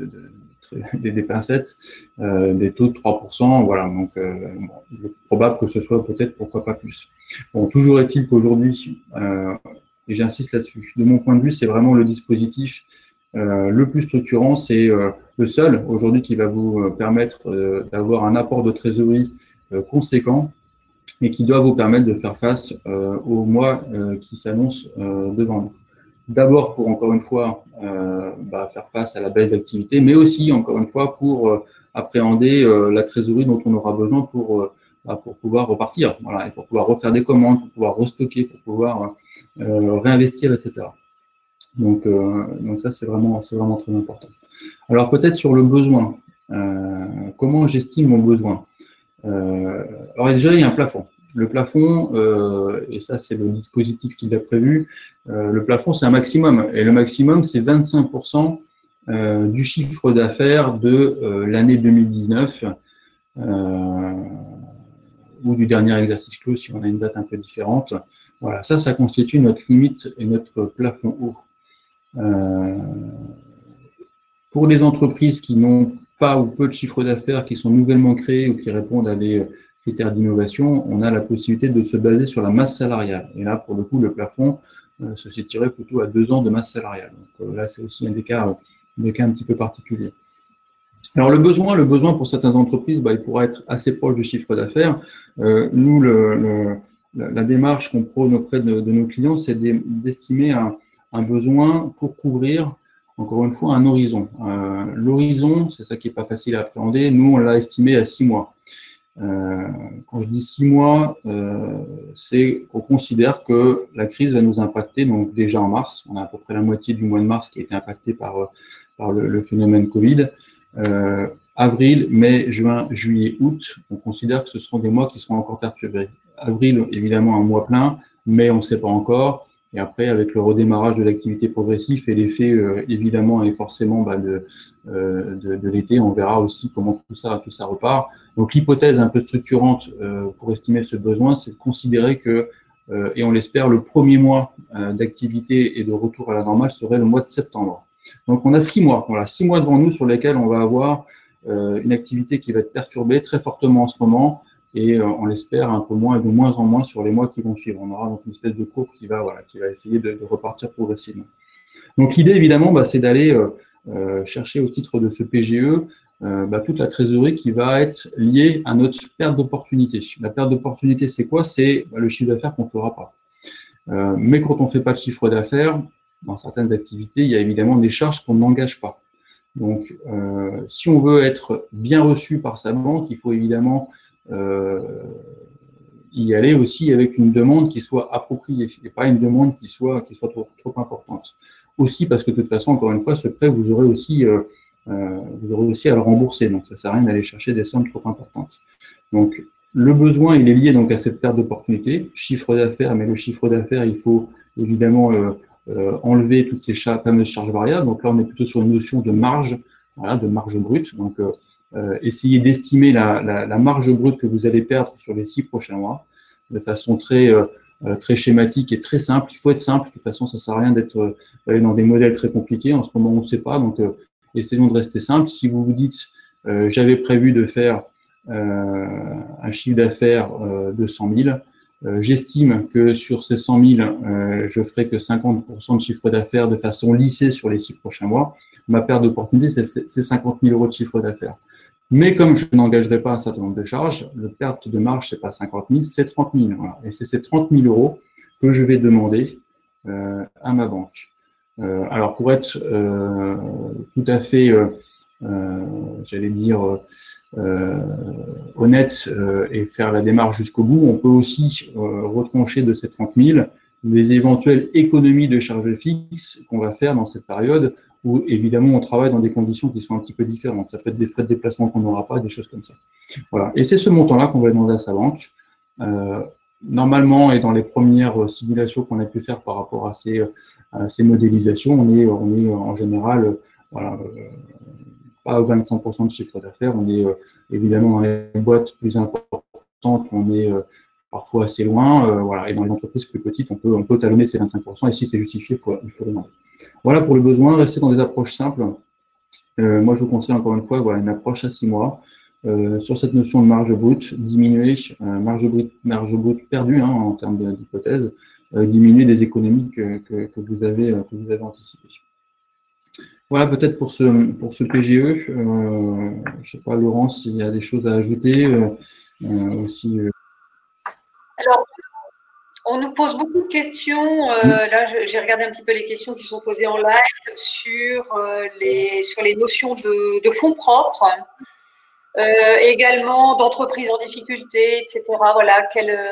pincettes, des taux de 3%. Voilà. Donc, il est probable que ce soit peut-être, pourquoi pas plus. Bon, toujours est-il qu'aujourd'hui, et j'insiste là-dessus, de mon point de vue, c'est vraiment le dispositif le plus structurant, c'est le seul aujourd'hui qui va vous permettre d'avoir un apport de trésorerie conséquent et qui doit vous permettre de faire face aux mois qui s'annoncent devant nous. D'abord pour, encore une fois, faire face à la baisse d'activité, mais aussi, encore une fois, pour appréhender la trésorerie dont on aura besoin pour pouvoir repartir, voilà, et pour pouvoir refaire des commandes, pour pouvoir restocker, pour pouvoir réinvestir, etc. Donc ça, c'est vraiment très important. Alors, peut-être sur le besoin. Comment j'estime mon besoin? Alors, déjà, il y a un plafond. Le plafond, et ça, c'est le dispositif qui l'a prévu, le plafond, c'est un maximum. Et le maximum, c'est 25% du chiffre d'affaires de l'année 2019 ou du dernier exercice clos, si on a une date un peu différente. Voilà, ça constitue notre limite et notre plafond haut. Pour les entreprises qui n'ont pas ou peu de chiffre d'affaires, qui sont nouvellement créées ou qui répondent à des critères d'innovation, on a la possibilité de se baser sur la masse salariale. Et là, pour le coup, le plafond se situerait plutôt à 2 ans de masse salariale. Donc là, c'est aussi un des cas un petit peu particuliers. Alors, le besoin pour certaines entreprises, il pourra être assez proche du chiffre d'affaires. Nous, la démarche qu'on prône auprès de nos clients, c'est d'estimer un besoin pour couvrir, encore une fois, un horizon. L'horizon, c'est ça qui n'est pas facile à appréhender. Nous, on l'a estimé à 6 mois. Quand je dis 6 mois, c'est qu'on considère que la crise va nous impacter, donc déjà en mars, on a à peu près la moitié du mois de mars qui a été impacté par le phénomène Covid. Avril, mai, juin, juillet, août, on considère que ce seront des mois qui seront encore perturbés. Avril, évidemment, un mois plein, mai, on ne sait pas encore. Et après, avec le redémarrage de l'activité progressive et l'effet, évidemment, et forcément de l'été, on verra aussi comment tout ça repart. Donc, l'hypothèse un peu structurante pour estimer ce besoin, c'est de considérer que, et on l'espère, le premier mois d'activité et de retour à la normale serait le mois de septembre. Donc, on a 6 mois. Voilà, 6 mois devant nous sur lesquels on va avoir une activité qui va être perturbée très fortement en ce moment et on l'espère un peu moins et de moins en moins sur les mois qui vont suivre. On aura donc une espèce de courbe qui va essayer de repartir progressivement. Donc, l'idée, évidemment, c'est d'aller chercher au titre de ce PGE toute la trésorerie qui va être liée à notre perte d'opportunité. La perte d'opportunité, c'est quoi? C'est le chiffre d'affaires qu'on ne fera pas. Mais quand on ne fait pas de chiffre d'affaires, dans certaines activités, il y a évidemment des charges qu'on n'engage pas. Donc, si on veut être bien reçu par sa banque, il faut évidemment y aller aussi avec une demande qui soit appropriée et pas une demande qui soit trop importante. Aussi parce que de toute façon, encore une fois, ce prêt, vous aurez aussi à le rembourser. Donc, ça ne sert à rien d'aller chercher des sommes trop importantes. Donc, le besoin, il est lié donc à cette perte d'opportunité, chiffre d'affaires, mais le chiffre d'affaires, il faut évidemment enlever toutes ces fameuses charges variables. Donc là, on est plutôt sur une notion de marge, voilà, de marge brute. Donc, essayez d'estimer la marge brute que vous allez perdre sur les 6 prochains mois de façon très schématique et très simple. Il faut être simple. De toute façon, ça ne sert à rien d'aller dans des modèles très compliqués. En ce moment, on ne sait pas. Donc, essayons de rester simple. Si vous vous dites, j'avais prévu de faire un chiffre d'affaires de 100 000, j'estime que sur ces 100 000, je ferai que 50% de chiffre d'affaires de façon lissée sur les 6 prochains mois. Ma perte d'opportunité, c'est 50 000 euros de chiffre d'affaires. Mais comme je n'engagerai pas un certain nombre de charges, la perte de marge, c'est pas 50 000, c'est 30 000. Voilà. Et c'est ces 30 000 euros que je vais demander à ma banque. Alors, pour être tout à fait, j'allais dire, honnête et faire la démarche jusqu'au bout, on peut aussi retrancher de ces 30 000 les éventuelles économies de charges fixes qu'on va faire dans cette période où, évidemment, on travaille dans des conditions qui sont un petit peu différentes. Ça peut être des frais de déplacement qu'on n'aura pas, des choses comme ça. Voilà. Et c'est ce montant-là qu'on va demander à sa banque. Normalement, et dans les premières simulations qu'on a pu faire par rapport à ces modélisations, on est en général pas à 25% de chiffre d'affaires. On est évidemment dans les boîtes plus importantes, on est parfois assez loin. Voilà. Et dans les entreprises plus petites, on peut talonner ces 25%. Et si c'est justifié, il faut demander. Voilà pour le besoin. Rester dans des approches simples. Moi, je vous conseille encore une fois une approche à 6 mois. Sur cette notion de marge brute, diminuer marge brute perdue en termes d'hypothèse, diminuer des économies que vous avez anticipées. Voilà peut-être pour ce PGE. Je ne sais pas, Laurence, s'il y a des choses à ajouter aussi. Alors, on nous pose beaucoup de questions. Là, j'ai regardé un petit peu les questions qui sont posées en live sur les notions de fonds propres. Également d'entreprises en difficulté, etc. Voilà,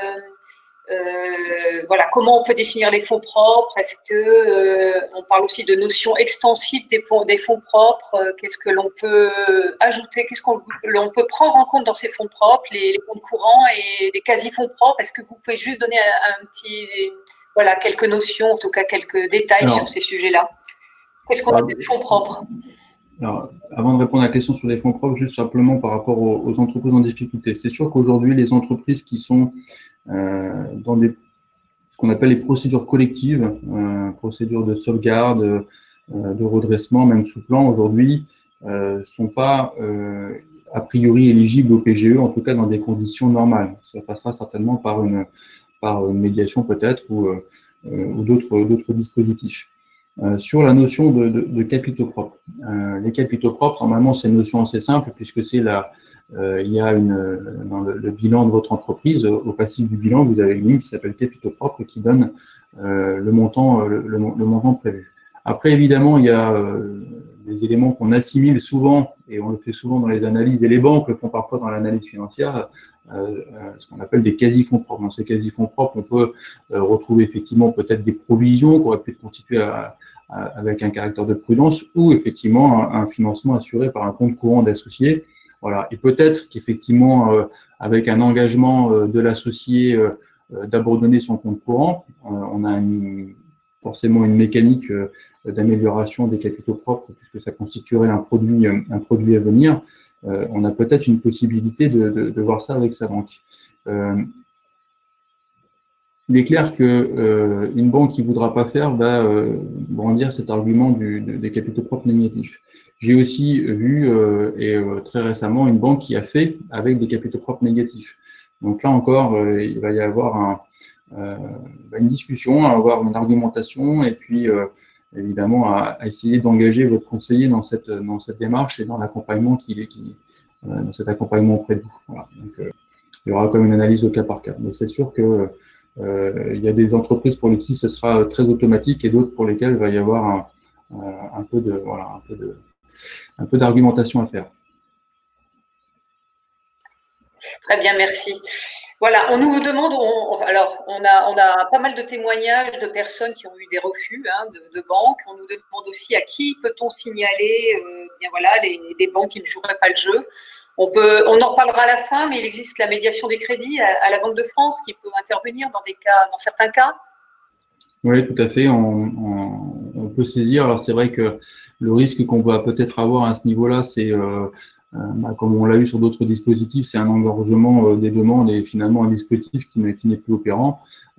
comment on peut définir les fonds propres? Est-ce que on parle aussi de notions extensives des fonds propres? Qu'est-ce que l'on peut ajouter? Qu'est-ce l'on peut prendre en compte dans ces fonds propres, les comptes courants et les quasi-fonds propres? Est-ce que vous pouvez juste donner quelques notions, en tout cas quelques détails sur ces sujets-là? Qu'est-ce qu'on appelle fonds propres? Alors, avant de répondre à la question sur les fonds propres, juste simplement par rapport aux entreprises en difficulté. C'est sûr qu'aujourd'hui, les entreprises qui sont dans ce qu'on appelle les procédures collectives, procédures de sauvegarde, de redressement, même sous plan, aujourd'hui, sont pas a priori éligibles au PGE, en tout cas dans des conditions normales. Ça passera certainement par une médiation peut-être ou d'autres dispositifs. Sur la notion de capitaux propres. Les capitaux propres, normalement, c'est une notion assez simple puisque c'est il y a dans le bilan de votre entreprise, au passif du bilan, vous avez une ligne qui s'appelle capitaux propres qui donne le montant prévu. Après, évidemment, il y a des éléments qu'on assimile souvent, et on le fait souvent dans les analyses, et les banques le font parfois dans l'analyse financière, ce qu'on appelle des quasi-fonds propres. Dans ces quasi-fonds propres, on peut retrouver effectivement peut-être des provisions qui auraient pu être constituées avec un caractère de prudence ou effectivement un financement assuré par un compte courant d'associé. Voilà. Et peut-être qu'effectivement, avec un engagement de l'associé d'abandonner son compte courant, on a forcément une mécanique d'amélioration des capitaux propres puisque ça constituerait un produit à venir. On a peut-être une possibilité de voir ça avec sa banque. il est clair que une banque qui ne voudra pas faire va brandir cet argument des capitaux propres négatifs. J'ai aussi vu, très récemment, une banque qui a fait avec des capitaux propres négatifs. Donc là encore, il va y avoir une discussion, avoir une argumentation, et puis évidemment à essayer d'engager votre conseiller dans cette démarche et dans l'accompagnement dans cet accompagnement auprès de vous. Voilà. Donc, il y aura comme une analyse au cas par cas. Mais c'est sûr que il y a des entreprises pour lesquelles ce sera très automatique et d'autres pour lesquelles il va y avoir un peu d'argumentation à faire. Très bien, merci. Voilà, on nous demande, alors on a pas mal de témoignages de personnes qui ont eu des refus de banques. On nous demande aussi à qui peut-on signaler bien voilà, les banques qui ne joueraient pas le jeu. On en reparlera à la fin, mais il existe la médiation des crédits à la Banque de France qui peut intervenir dans certains cas. Oui, tout à fait. On peut saisir. Alors, c'est vrai que le risque qu'on va peut-être avoir à ce niveau-là, c'est, comme on l'a eu sur d'autres dispositifs, c'est un engorgement des demandes et finalement un dispositif qui n'est plus opérant.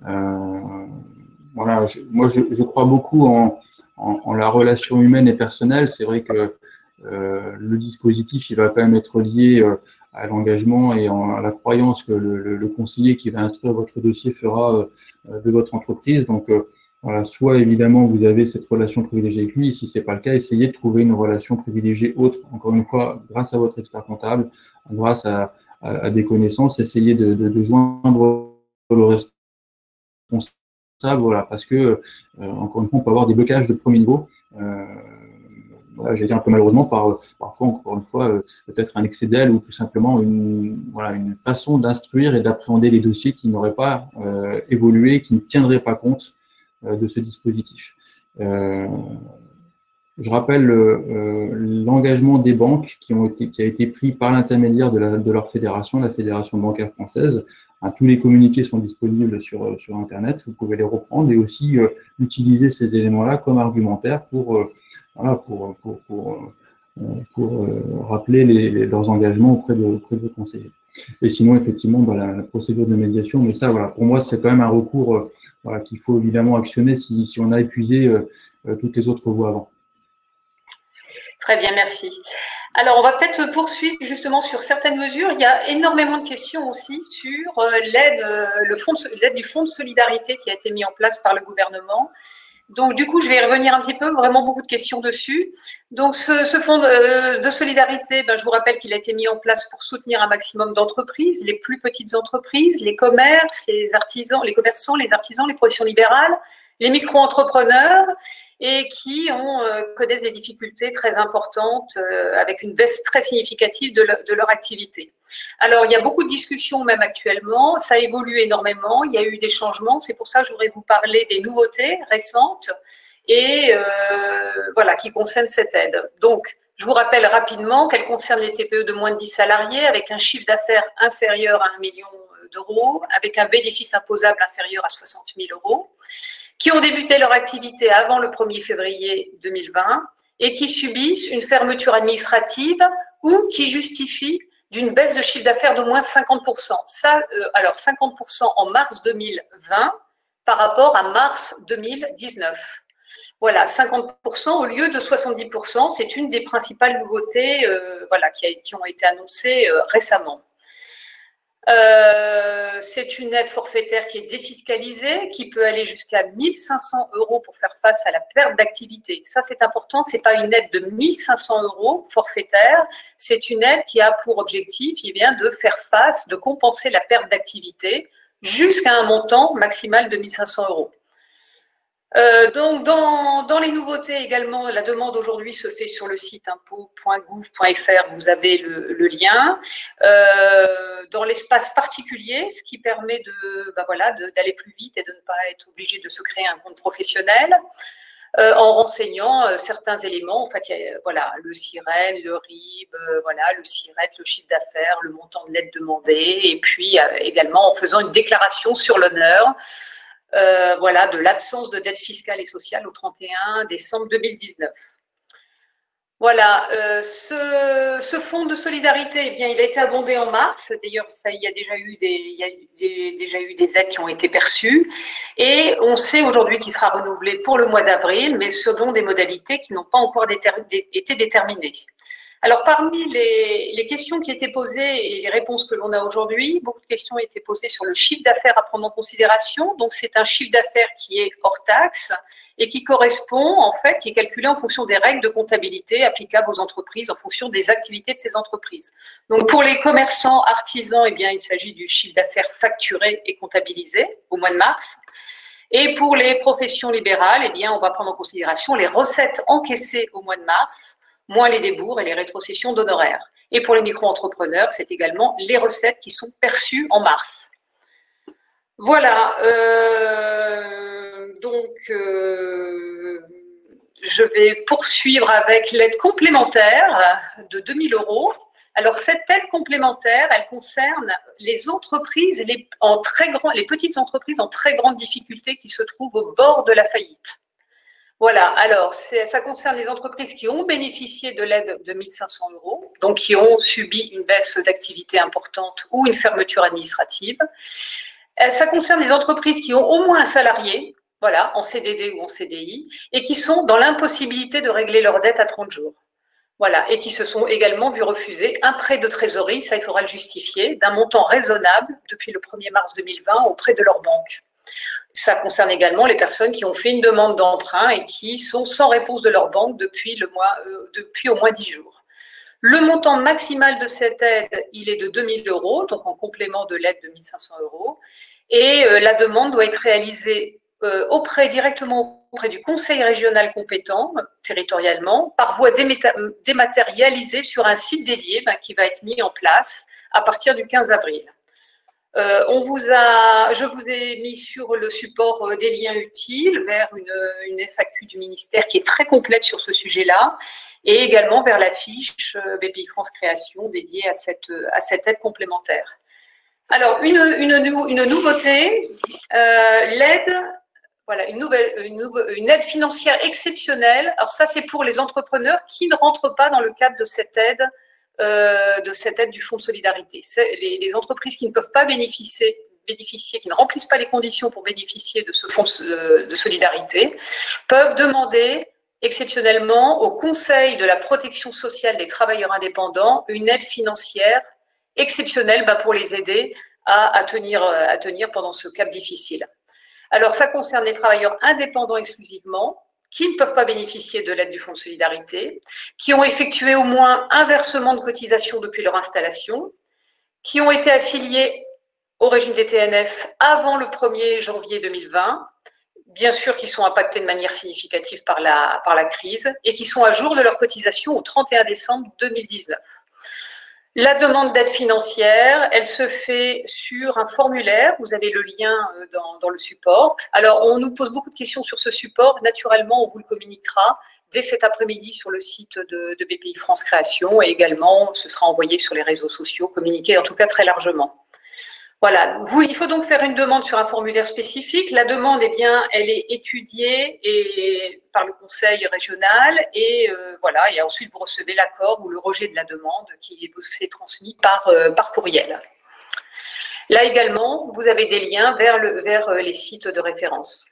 Voilà, moi, je crois beaucoup en la relation humaine et personnelle. C'est vrai que le dispositif, il va quand même être lié à l'engagement et à la croyance que le conseiller qui va instruire votre dossier fera de votre entreprise. Donc, voilà, soit évidemment vous avez cette relation privilégiée avec lui, et si ce n'est pas le cas, essayez de trouver une relation privilégiée autre, encore une fois, grâce à votre expert comptable, grâce à des connaissances, essayez de joindre le responsable, voilà, parce que, encore une fois, on peut avoir des blocages de premier niveau. Voilà, j'allais dire un peu malheureusement, parfois, encore une fois, peut-être un excès d'elle ou tout simplement une façon d'instruire et d'appréhender les dossiers qui n'auraient pas évolué, qui ne tiendraient pas compte de ce dispositif. Je rappelle l'engagement des banques qui a été pris par l'intermédiaire de leur fédération, la Fédération bancaire française. Tous les communiqués sont disponibles sur Internet, vous pouvez les reprendre et aussi utiliser ces éléments-là comme argumentaire pour rappeler leurs engagements auprès de vos conseillers. Et sinon, effectivement, la procédure de médiation, mais ça, voilà, pour moi, c'est quand même un recours qu'il faut évidemment actionner si on a épuisé toutes les autres voies avant. Très bien, merci. Alors, on va peut-être poursuivre justement sur certaines mesures. Il y a énormément de questions aussi sur l'aide du Fonds de solidarité qui a été mis en place par le gouvernement. Donc, du coup, je vais y revenir un petit peu, vraiment beaucoup de questions dessus. Donc, ce fonds de solidarité, je vous rappelle qu'il a été mis en place pour soutenir un maximum d'entreprises, les plus petites entreprises, les commerces, les artisans, les commerçants, les artisans, les professions libérales, les micro-entrepreneurs et qui connaissent des difficultés très importantes avec une baisse très significative de leur activité. Alors, il y a beaucoup de discussions même actuellement, ça évolue énormément, il y a eu des changements, c'est pour ça que je voudrais vous parler des nouveautés récentes et voilà, qui concernent cette aide. Donc, je vous rappelle rapidement qu'elle concerne les TPE de moins de 10 salariés avec un chiffre d'affaires inférieur à 1 million d'euros, avec un bénéfice imposable inférieur à 60 000 euros, qui ont débuté leur activité avant le 1er février 2020 et qui subissent une fermeture administrative ou qui justifient d'une baisse de chiffre d'affaires d'au moins 50%. Alors 50% en mars 2020 par rapport à mars 2019. Voilà, 50% au lieu de 70%, c'est une des principales nouveautés qui ont été annoncées récemment. C'est une aide forfaitaire qui est défiscalisée, qui peut aller jusqu'à 1 500 € pour faire face à la perte d'activité. Ça, c'est important, ce n'est pas une aide de 1 500 € forfaitaire, c'est une aide qui a pour objectif de faire face, de compenser la perte d'activité jusqu'à un montant maximal de 1 500 €. Donc, dans les nouveautés également, la demande aujourd'hui se fait sur le site impôts.gouv.fr, vous avez le lien. Dans l'espace particulier, ce qui permet d'aller plus vite et de ne pas être obligé de se créer un compte professionnel, en renseignant certains éléments. En fait, il y a le SIREN, le RIB, le SIRET, le chiffre d'affaires, le montant de l'aide demandée, et puis également en faisant une déclaration sur l'honneur de l'absence de dette fiscale et sociale au 31 décembre 2019. Voilà, ce fonds de solidarité, eh bien, il a été abondé en mars. D'ailleurs, il y a déjà eu des aides qui ont été perçues. Et on sait aujourd'hui qu'il sera renouvelé pour le mois d'avril, mais selon des modalités qui n'ont pas encore été déterminées. Alors, parmi les questions qui étaient posées et les réponses que l'on a aujourd'hui, beaucoup de questions ont été posées sur le chiffre d'affaires à prendre en considération. Donc, c'est un chiffre d'affaires qui est hors taxe et qui correspond, en fait, qui est calculé en fonction des règles de comptabilité applicables aux entreprises, en fonction des activités de ces entreprises. Donc, pour les commerçants, artisans, eh bien, il s'agit du chiffre d'affaires facturé et comptabilisé au mois de mars. Et pour les professions libérales, eh bien, on va prendre en considération les recettes encaissées au mois de mars, moins les débours et les rétrocessions d'honoraires. Et pour les micro-entrepreneurs, c'est également les recettes qui sont perçues en mars. Voilà. Je vais poursuivre avec l'aide complémentaire de 2 000 €. Alors, cette aide complémentaire, elle concerne les entreprises, les petites entreprises en très grande difficulté qui se trouvent au bord de la faillite. Voilà, alors ça concerne les entreprises qui ont bénéficié de l'aide de 1 500 €, donc qui ont subi une baisse d'activité importante ou une fermeture administrative. Ça concerne les entreprises qui ont au moins un salarié, voilà, en CDD ou en CDI, et qui sont dans l'impossibilité de régler leur dette à 30 jours. Voilà, et qui se sont également vu refuser un prêt de trésorerie, ça il faudra le justifier, d'un montant raisonnable depuis le 1er mars 2020 auprès de leur banque. Ça concerne également les personnes qui ont fait une demande d'emprunt et qui sont sans réponse de leur banque depuis au moins 10 jours. Le montant maximal de cette aide, il est de 2 000 €, donc en complément de l'aide de 1 500 €. Et la demande doit être réalisée directement auprès du conseil régional compétent, territorialement, par voie dématérialisée sur un site dédié qui va être mis en place à partir du 15 avril. Je vous ai mis sur le support des liens utiles vers une FAQ du ministère qui est très complète sur ce sujet-là, et également vers la fiche BPI-France Création dédiée à cette aide complémentaire. Alors, une nouveauté, l'aide, voilà, une aide financière exceptionnelle. Alors ça, c'est pour les entrepreneurs qui ne rentrent pas dans le cadre de cette aide du Fonds de solidarité. Les entreprises qui ne peuvent pas bénéficier, qui ne remplissent pas les conditions pour bénéficier de ce fonds de solidarité, peuvent demander exceptionnellement au Conseil de la protection sociale des travailleurs indépendants une aide financière exceptionnelle pour les aider à tenir pendant ce cap difficile. Alors, ça concerne les travailleurs indépendants exclusivement, qui ne peuvent pas bénéficier de l'aide du Fonds de solidarité, qui ont effectué au moins un versement de cotisation depuis leur installation, qui ont été affiliés au régime des TNS avant le 1er janvier 2020, bien sûr qui sont impactés de manière significative par la crise, et qui sont à jour de leur cotisation au 31 décembre 2019. La demande d'aide financière, elle se fait sur un formulaire. Vous avez le lien dans le support. Alors, on nous pose beaucoup de questions sur ce support. Naturellement, on vous le communiquera dès cet après-midi sur le site de BPI France Création, et également, ce sera envoyé sur les réseaux sociaux, communiqué en tout cas très largement. Voilà, il faut donc faire une demande sur un formulaire spécifique. La demande, eh bien, elle est étudiée par le conseil régional et voilà, et ensuite vous recevez l'accord ou le rejet de la demande qui vous est transmis par courriel. Là également, vous avez des liens vers les sites de référence.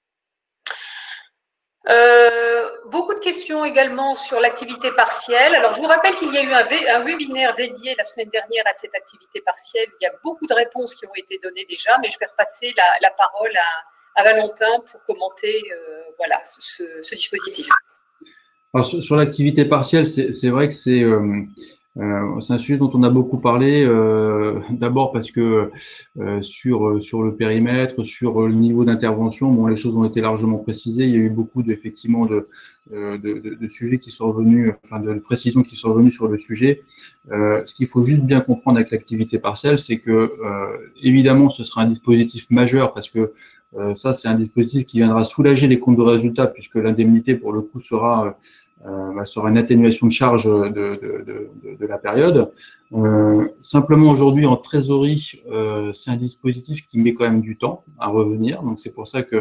Beaucoup de questions également sur l'activité partielle. Alors, je vous rappelle qu'il y a eu un webinaire dédié la semaine dernière à cette activité partielle. Il y a beaucoup de réponses qui ont été données déjà, mais je vais repasser la parole à Valentin pour commenter voilà, ce dispositif. Alors, sur l'activité partielle, c'est vrai que c'est un sujet dont on a beaucoup parlé, d'abord parce que sur le périmètre, sur le niveau d'intervention, bon, les choses ont été largement précisées. Il y a eu beaucoup effectivement de sujets qui sont revenus, enfin de précisions qui sont revenues sur le sujet. Ce qu'il faut juste bien comprendre avec l'activité partielle, c'est que évidemment ce sera un dispositif majeur parce que ça c'est un dispositif qui viendra soulager les comptes de résultats puisque l'indemnité pour le coup sera une atténuation de charge de la période. Simplement aujourd'hui en trésorerie, c'est un dispositif qui met quand même du temps à revenir. Donc c'est pour ça que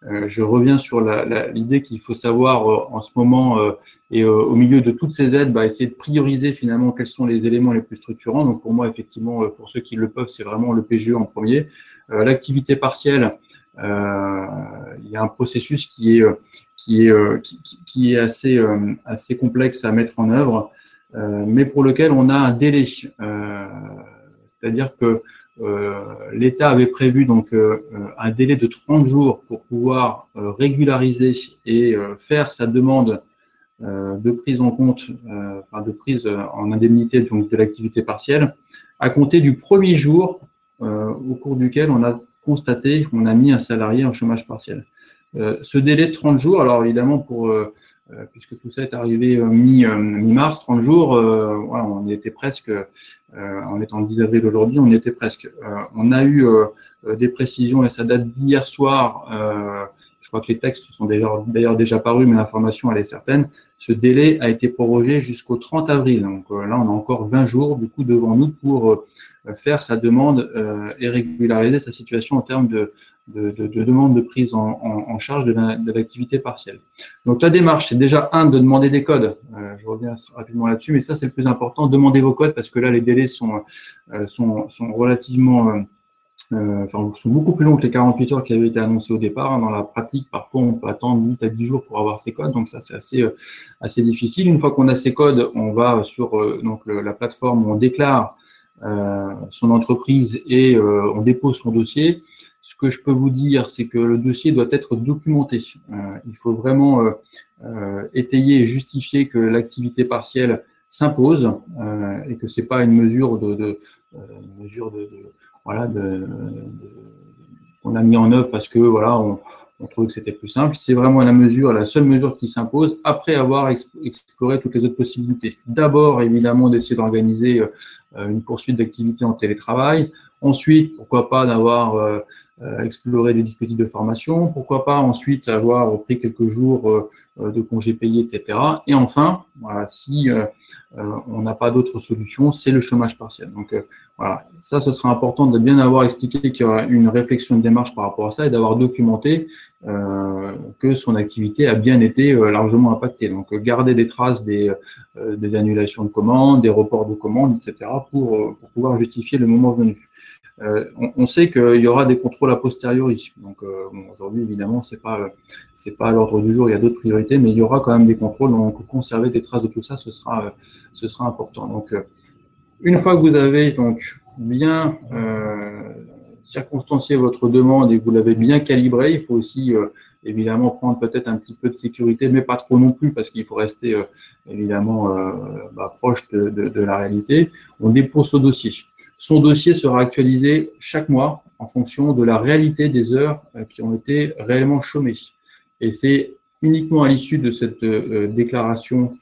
je reviens sur l'idée qu'il faut savoir en ce moment et au milieu de toutes ces aides, essayer de prioriser finalement quels sont les éléments les plus structurants. Donc pour moi, effectivement, pour ceux qui le peuvent, c'est vraiment le PGE en premier. L'activité partielle, il y a un processus qui est assez complexe à mettre en œuvre, mais pour lequel on a un délai. C'est-à-dire que l'État avait prévu donc un délai de 30 jours pour pouvoir régulariser et faire sa demande de prise en compte, de prise en indemnité donc de l'activité partielle, à compter du premier jour au cours duquel on a constaté qu'on a mis un salarié en chômage partiel. Ce délai de 30 jours, alors évidemment, puisque tout ça est arrivé mi-mars, 30 jours, voilà, on y était presque, en étant le 10 avril aujourd'hui, on y était presque. On a eu des précisions, et ça date d'hier soir, je crois que les textes sont d'ailleurs déjà parus, mais l'information, elle est certaine. Ce délai a été prorogé jusqu'au 30 avril. Donc là, on a encore 20 jours, du coup, devant nous pour faire sa demande et régulariser sa situation en termes de demande de prise en charge de l'activité partielle. Donc la démarche, c'est déjà de demander des codes. Je reviens rapidement là-dessus, mais ça c'est le plus important. Demandez vos codes parce que là les délais sont relativement, sont beaucoup plus longs que les 48 heures qui avaient été annoncées au départ. Dans la pratique, parfois on peut attendre 8 à 10 jours pour avoir ces codes, donc ça c'est assez difficile. Une fois qu'on a ces codes, on va sur la plateforme où on déclare son entreprise et on dépose son dossier. Ce que je peux vous dire, c'est que le dossier doit être documenté. Il faut vraiment étayer et justifier que l'activité partielle s'impose et que c'est pas une mesure qu'on a mis en œuvre parce que voilà on trouvait que c'était plus simple. C'est vraiment la seule mesure qui s'impose après avoir exploré toutes les autres possibilités. D'abord, évidemment, d'essayer d'organiser une poursuite d'activité en télétravail. Ensuite, pourquoi pas d'avoir exploré des dispositifs de formation. Pourquoi pas ensuite avoir pris quelques jours de congés payés, etc. Et enfin, voilà, si on n'a pas d'autre solution, c'est le chômage partiel. Donc voilà, ça, ce sera important de bien avoir expliqué qu'il y aura une réflexion, une démarche par rapport à ça et d'avoir documenté que son activité a bien été largement impactée. Donc garder des traces des annulations de commandes, des reports de commandes, etc. pour pouvoir justifier le moment venu. On sait qu'il y aura des contrôles a posteriori. Donc aujourd'hui, évidemment, c'est pas à l'ordre du jour, il y a d'autres priorités, mais il y aura quand même des contrôles. Donc conserver des traces de tout ça, ce sera important. Donc une fois que vous avez donc bien circonstancié votre demande et que vous l'avez bien calibré, il faut aussi évidemment prendre peut-être un petit peu de sécurité, mais pas trop non plus, parce qu'il faut rester évidemment proche de la réalité. On dépose ce dossier. Son dossier sera actualisé chaque mois en fonction de la réalité des heures qui ont été réellement chômées. Et c'est uniquement à l'issue de cette déclaration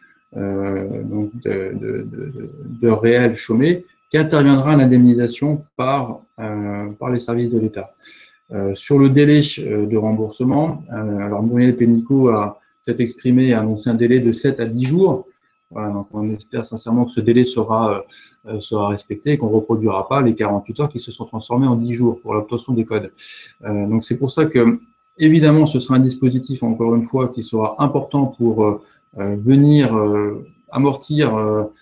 d'heures réelles chômées qu'interviendra l'indemnisation par les services de l'État. Sur le délai de remboursement, alors Muriel Pénicaud s'est exprimé et a annoncé un délai de 7 à 10 jours. Voilà, donc on espère sincèrement que ce délai sera respecté et qu'on ne reproduira pas les 48 heures qui se sont transformées en 10 jours pour l'obtention des codes. Donc c'est pour ça que, évidemment, ce sera un dispositif, encore une fois, qui sera important pour venir amortir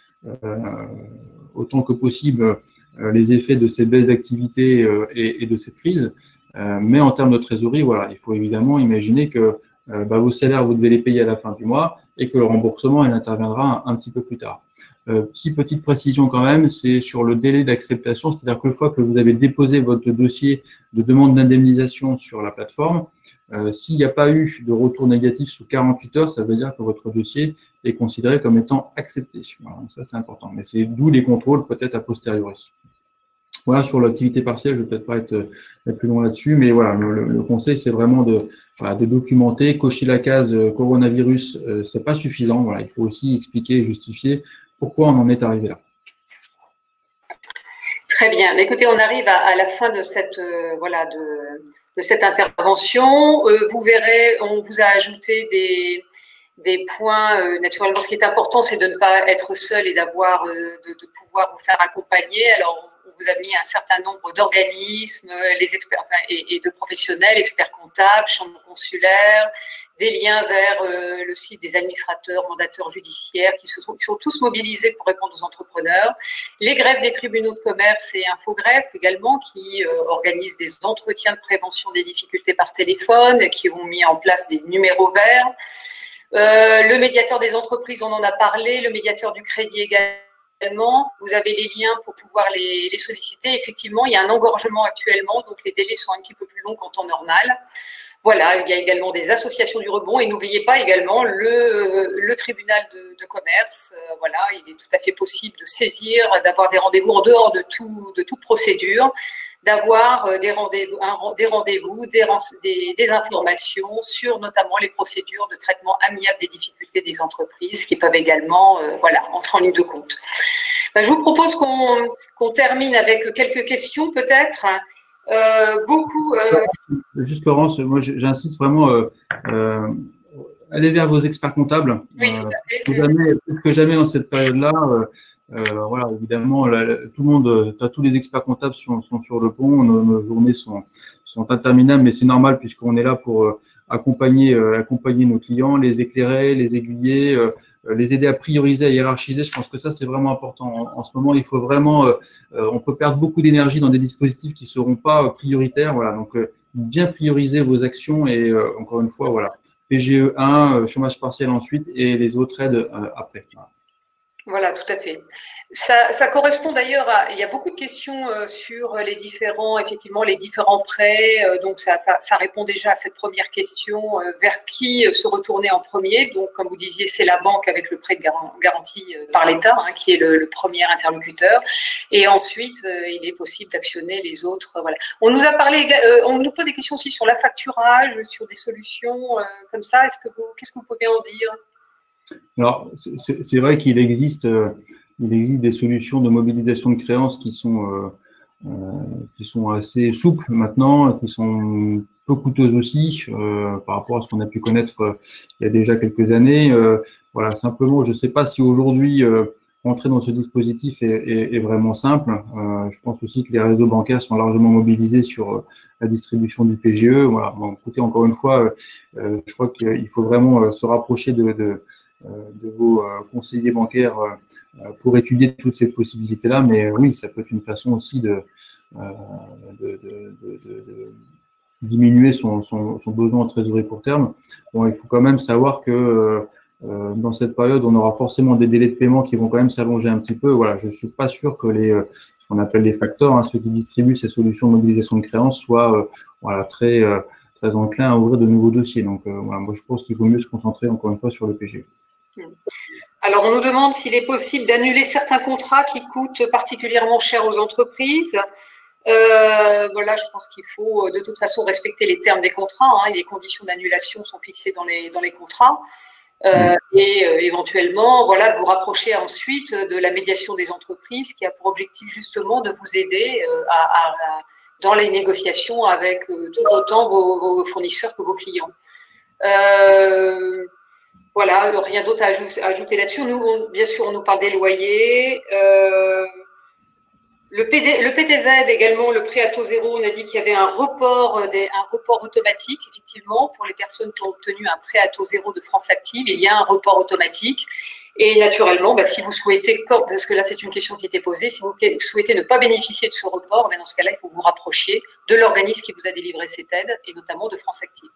autant que possible les effets de ces baisses d'activité et de cette crise. Mais en termes de trésorerie, voilà, il faut évidemment imaginer que vos salaires, vous devez les payer à la fin du mois et que le remboursement, il interviendra un petit peu plus tard. Petite précision quand même, c'est sur le délai d'acceptation, c'est-à-dire qu'une fois que vous avez déposé votre dossier de demande d'indemnisation sur la plateforme, s'il n'y a pas eu de retour négatif sous 48 heures, ça veut dire que votre dossier est considéré comme étant accepté. Voilà, donc ça, c'est important. Mais c'est d'où les contrôles peut-être a posteriori. Voilà, sur l'activité partielle, je ne vais peut-être pas être plus long là-dessus, mais voilà, le conseil, c'est vraiment de documenter, cocher la case coronavirus, c'est pas suffisant. Voilà, il faut aussi expliquer et justifier pourquoi on en est arrivé là. Très bien. Mais écoutez, on arrive à la fin de cette de cette intervention. Vous verrez, on vous a ajouté des points. Naturellement, ce qui est important, c'est de ne pas être seul et d'avoir de pouvoir vous faire accompagner. Alors, on vous a mis un certain nombre d'organismes, les experts et de professionnels, experts comptables, portable, chambre consulaire, des liens vers le site des administrateurs, mandateurs judiciaires qui sont tous mobilisés pour répondre aux entrepreneurs. Les greffes des tribunaux de commerce et Infogreffe également qui organisent des entretiens de prévention des difficultés par téléphone, qui ont mis en place des numéros verts. Le médiateur des entreprises, on en a parlé, le médiateur du crédit également. Vous avez les liens pour pouvoir les solliciter. Effectivement, il y a un engorgement actuellement, donc les délais sont un petit peu plus longs qu'en temps normal. Voilà, il y a également des associations du rebond et n'oubliez pas également le tribunal de commerce. Voilà, il est tout à fait possible de saisir, d'avoir des rendez-vous en dehors de toute procédure, d'avoir des rendez-vous, des informations sur notamment les procédures de traitement amiable des difficultés des entreprises qui peuvent également voilà, entrer en ligne de compte. Ben, je vous propose qu'on termine avec quelques questions peut-être. Juste Laurence, moi j'insiste vraiment, allez vers vos experts comptables. Oui, plus que jamais dans cette période-là, voilà, évidemment, tout le monde, tous les experts comptables sont sur le pont, nos journées sont interminables, mais c'est normal puisqu'on est là pour accompagner nos clients, les éclairer, les aiguiller, les aider à prioriser, à hiérarchiser. Je pense que ça, c'est vraiment important. En ce moment, il faut vraiment, on peut perdre beaucoup d'énergie dans des dispositifs qui ne seront pas prioritaires. Voilà, donc bien prioriser vos actions et encore une fois, voilà, PGE 1, chômage partiel ensuite et les autres aides après. Voilà, tout à fait. Ça correspond d'ailleurs à, il y a beaucoup de questions sur les différents prêts. Donc ça répond déjà à cette première question, vers qui se retourner en premier. Donc comme vous disiez, c'est la banque avec le prêt de garanti par l'État, hein, qui est le premier interlocuteur. Et ensuite, il est possible d'actionner les autres. Voilà. On nous a parlé, on nous pose des questions aussi sur l'affacturage, sur des solutions comme ça. Qu'est-ce que vous pouvez en dire? Alors, c'est vrai qu'il existe des solutions de mobilisation de créances qui sont assez souples maintenant, qui sont peu coûteuses aussi par rapport à ce qu'on a pu connaître il y a déjà quelques années. Voilà, simplement, je ne sais pas si aujourd'hui rentrer dans ce dispositif est vraiment simple. Je pense aussi que les réseaux bancaires sont largement mobilisés sur la distribution du PGE. Voilà. Bon, écoutez, encore une fois, je crois qu'il faut vraiment se rapprocher de vos conseillers bancaires pour étudier toutes ces possibilités-là. Mais oui, ça peut être une façon aussi de diminuer son besoin en trésorerie court terme. Bon, il faut quand même savoir que dans cette période, on aura forcément des délais de paiement qui vont quand même s'allonger un petit peu. Voilà, je ne suis pas sûr que ce qu'on appelle les facteurs, hein, ceux qui distribuent ces solutions de mobilisation de créances, soient voilà, très enclins à ouvrir de nouveaux dossiers. Donc, voilà, moi, je pense qu'il vaut mieux se concentrer encore une fois sur le PGE. Alors, on nous demande s'il est possible d'annuler certains contrats qui coûtent particulièrement cher aux entreprises. Voilà, je pense qu'il faut de toute façon respecter les termes des contrats. Hein, les conditions d'annulation sont fixées dans les contrats. Et éventuellement, voilà, de vous rapprocher ensuite de la médiation des entreprises qui a pour objectif justement de vous aider dans les négociations avec tout autant vos fournisseurs que vos clients. Voilà, rien d'autre à ajouter là-dessus. Bien sûr, on nous parle des loyers. Le PTZ également, le prêt à taux zéro, on a dit qu'il y avait un report automatique, effectivement, pour les personnes qui ont obtenu un prêt à taux zéro de France Active. Il y a un report automatique. Et naturellement, si vous souhaitez, parce que là c'est une question qui était posée, si vous souhaitez ne pas bénéficier de ce report, dans ce cas-là, il faut vous rapprocher de l'organisme qui vous a délivré cette aide, et notamment de France Active.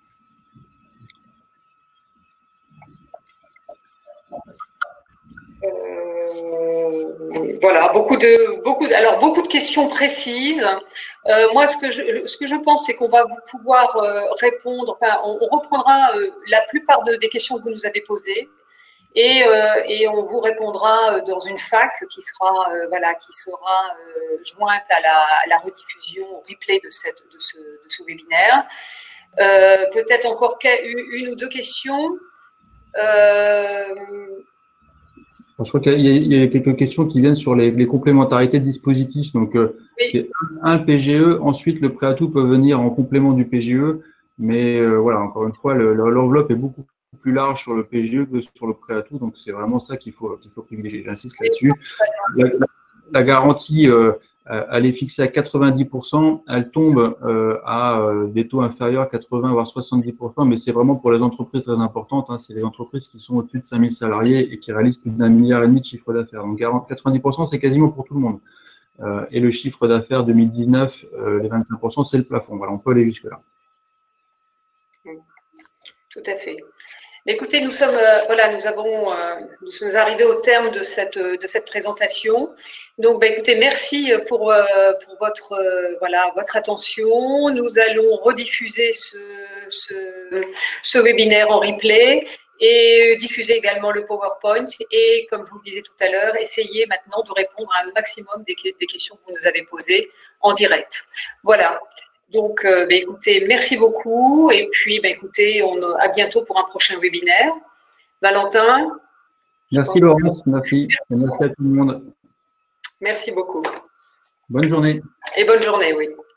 Voilà, beaucoup de questions précises. Moi, ce que je pense, c'est qu'on va pouvoir répondre. Enfin, on reprendra la plupart des questions que vous nous avez posées et on vous répondra dans une FAQ qui sera jointe à la rediffusion, au replay de ce webinaire. Peut-être encore une ou deux questions. Je crois qu'il y a quelques questions qui viennent sur les complémentarités de dispositifs. Donc, oui. C'est le PGE, ensuite le prêt à tout peut venir en complément du PGE, mais voilà, encore une fois, l'enveloppe est beaucoup plus large sur le PGE que sur le prêt à tout, donc c'est vraiment ça qu'il faut privilégier. J'insiste là-dessus. la garantie, elle est fixée à 90%, elle tombe à des taux inférieurs à 80 voire 70%, mais c'est vraiment pour les entreprises très importantes, hein, c'est les entreprises qui sont au-dessus de 5000 salariés et qui réalisent plus d'1,5 milliard de chiffre d'affaires. Donc 90%, c'est quasiment pour tout le monde. Et le chiffre d'affaires 2019, les 25%, c'est le plafond. Voilà, on peut aller jusque-là. Tout à fait. Écoutez, nous sommes arrivés au terme de cette présentation. Donc, écoutez, merci pour votre attention. Nous allons rediffuser ce webinaire en replay et diffuser également le PowerPoint. Et comme je vous le disais tout à l'heure, essayez maintenant de répondre à un maximum des questions que vous nous avez posées en direct. Voilà. Donc, écoutez, merci beaucoup. Et puis, écoutez, à bientôt pour un prochain webinaire. Valentin. Merci Laurence, merci. Merci à tout le monde. Merci beaucoup. Bonne journée. Et bonne journée, oui.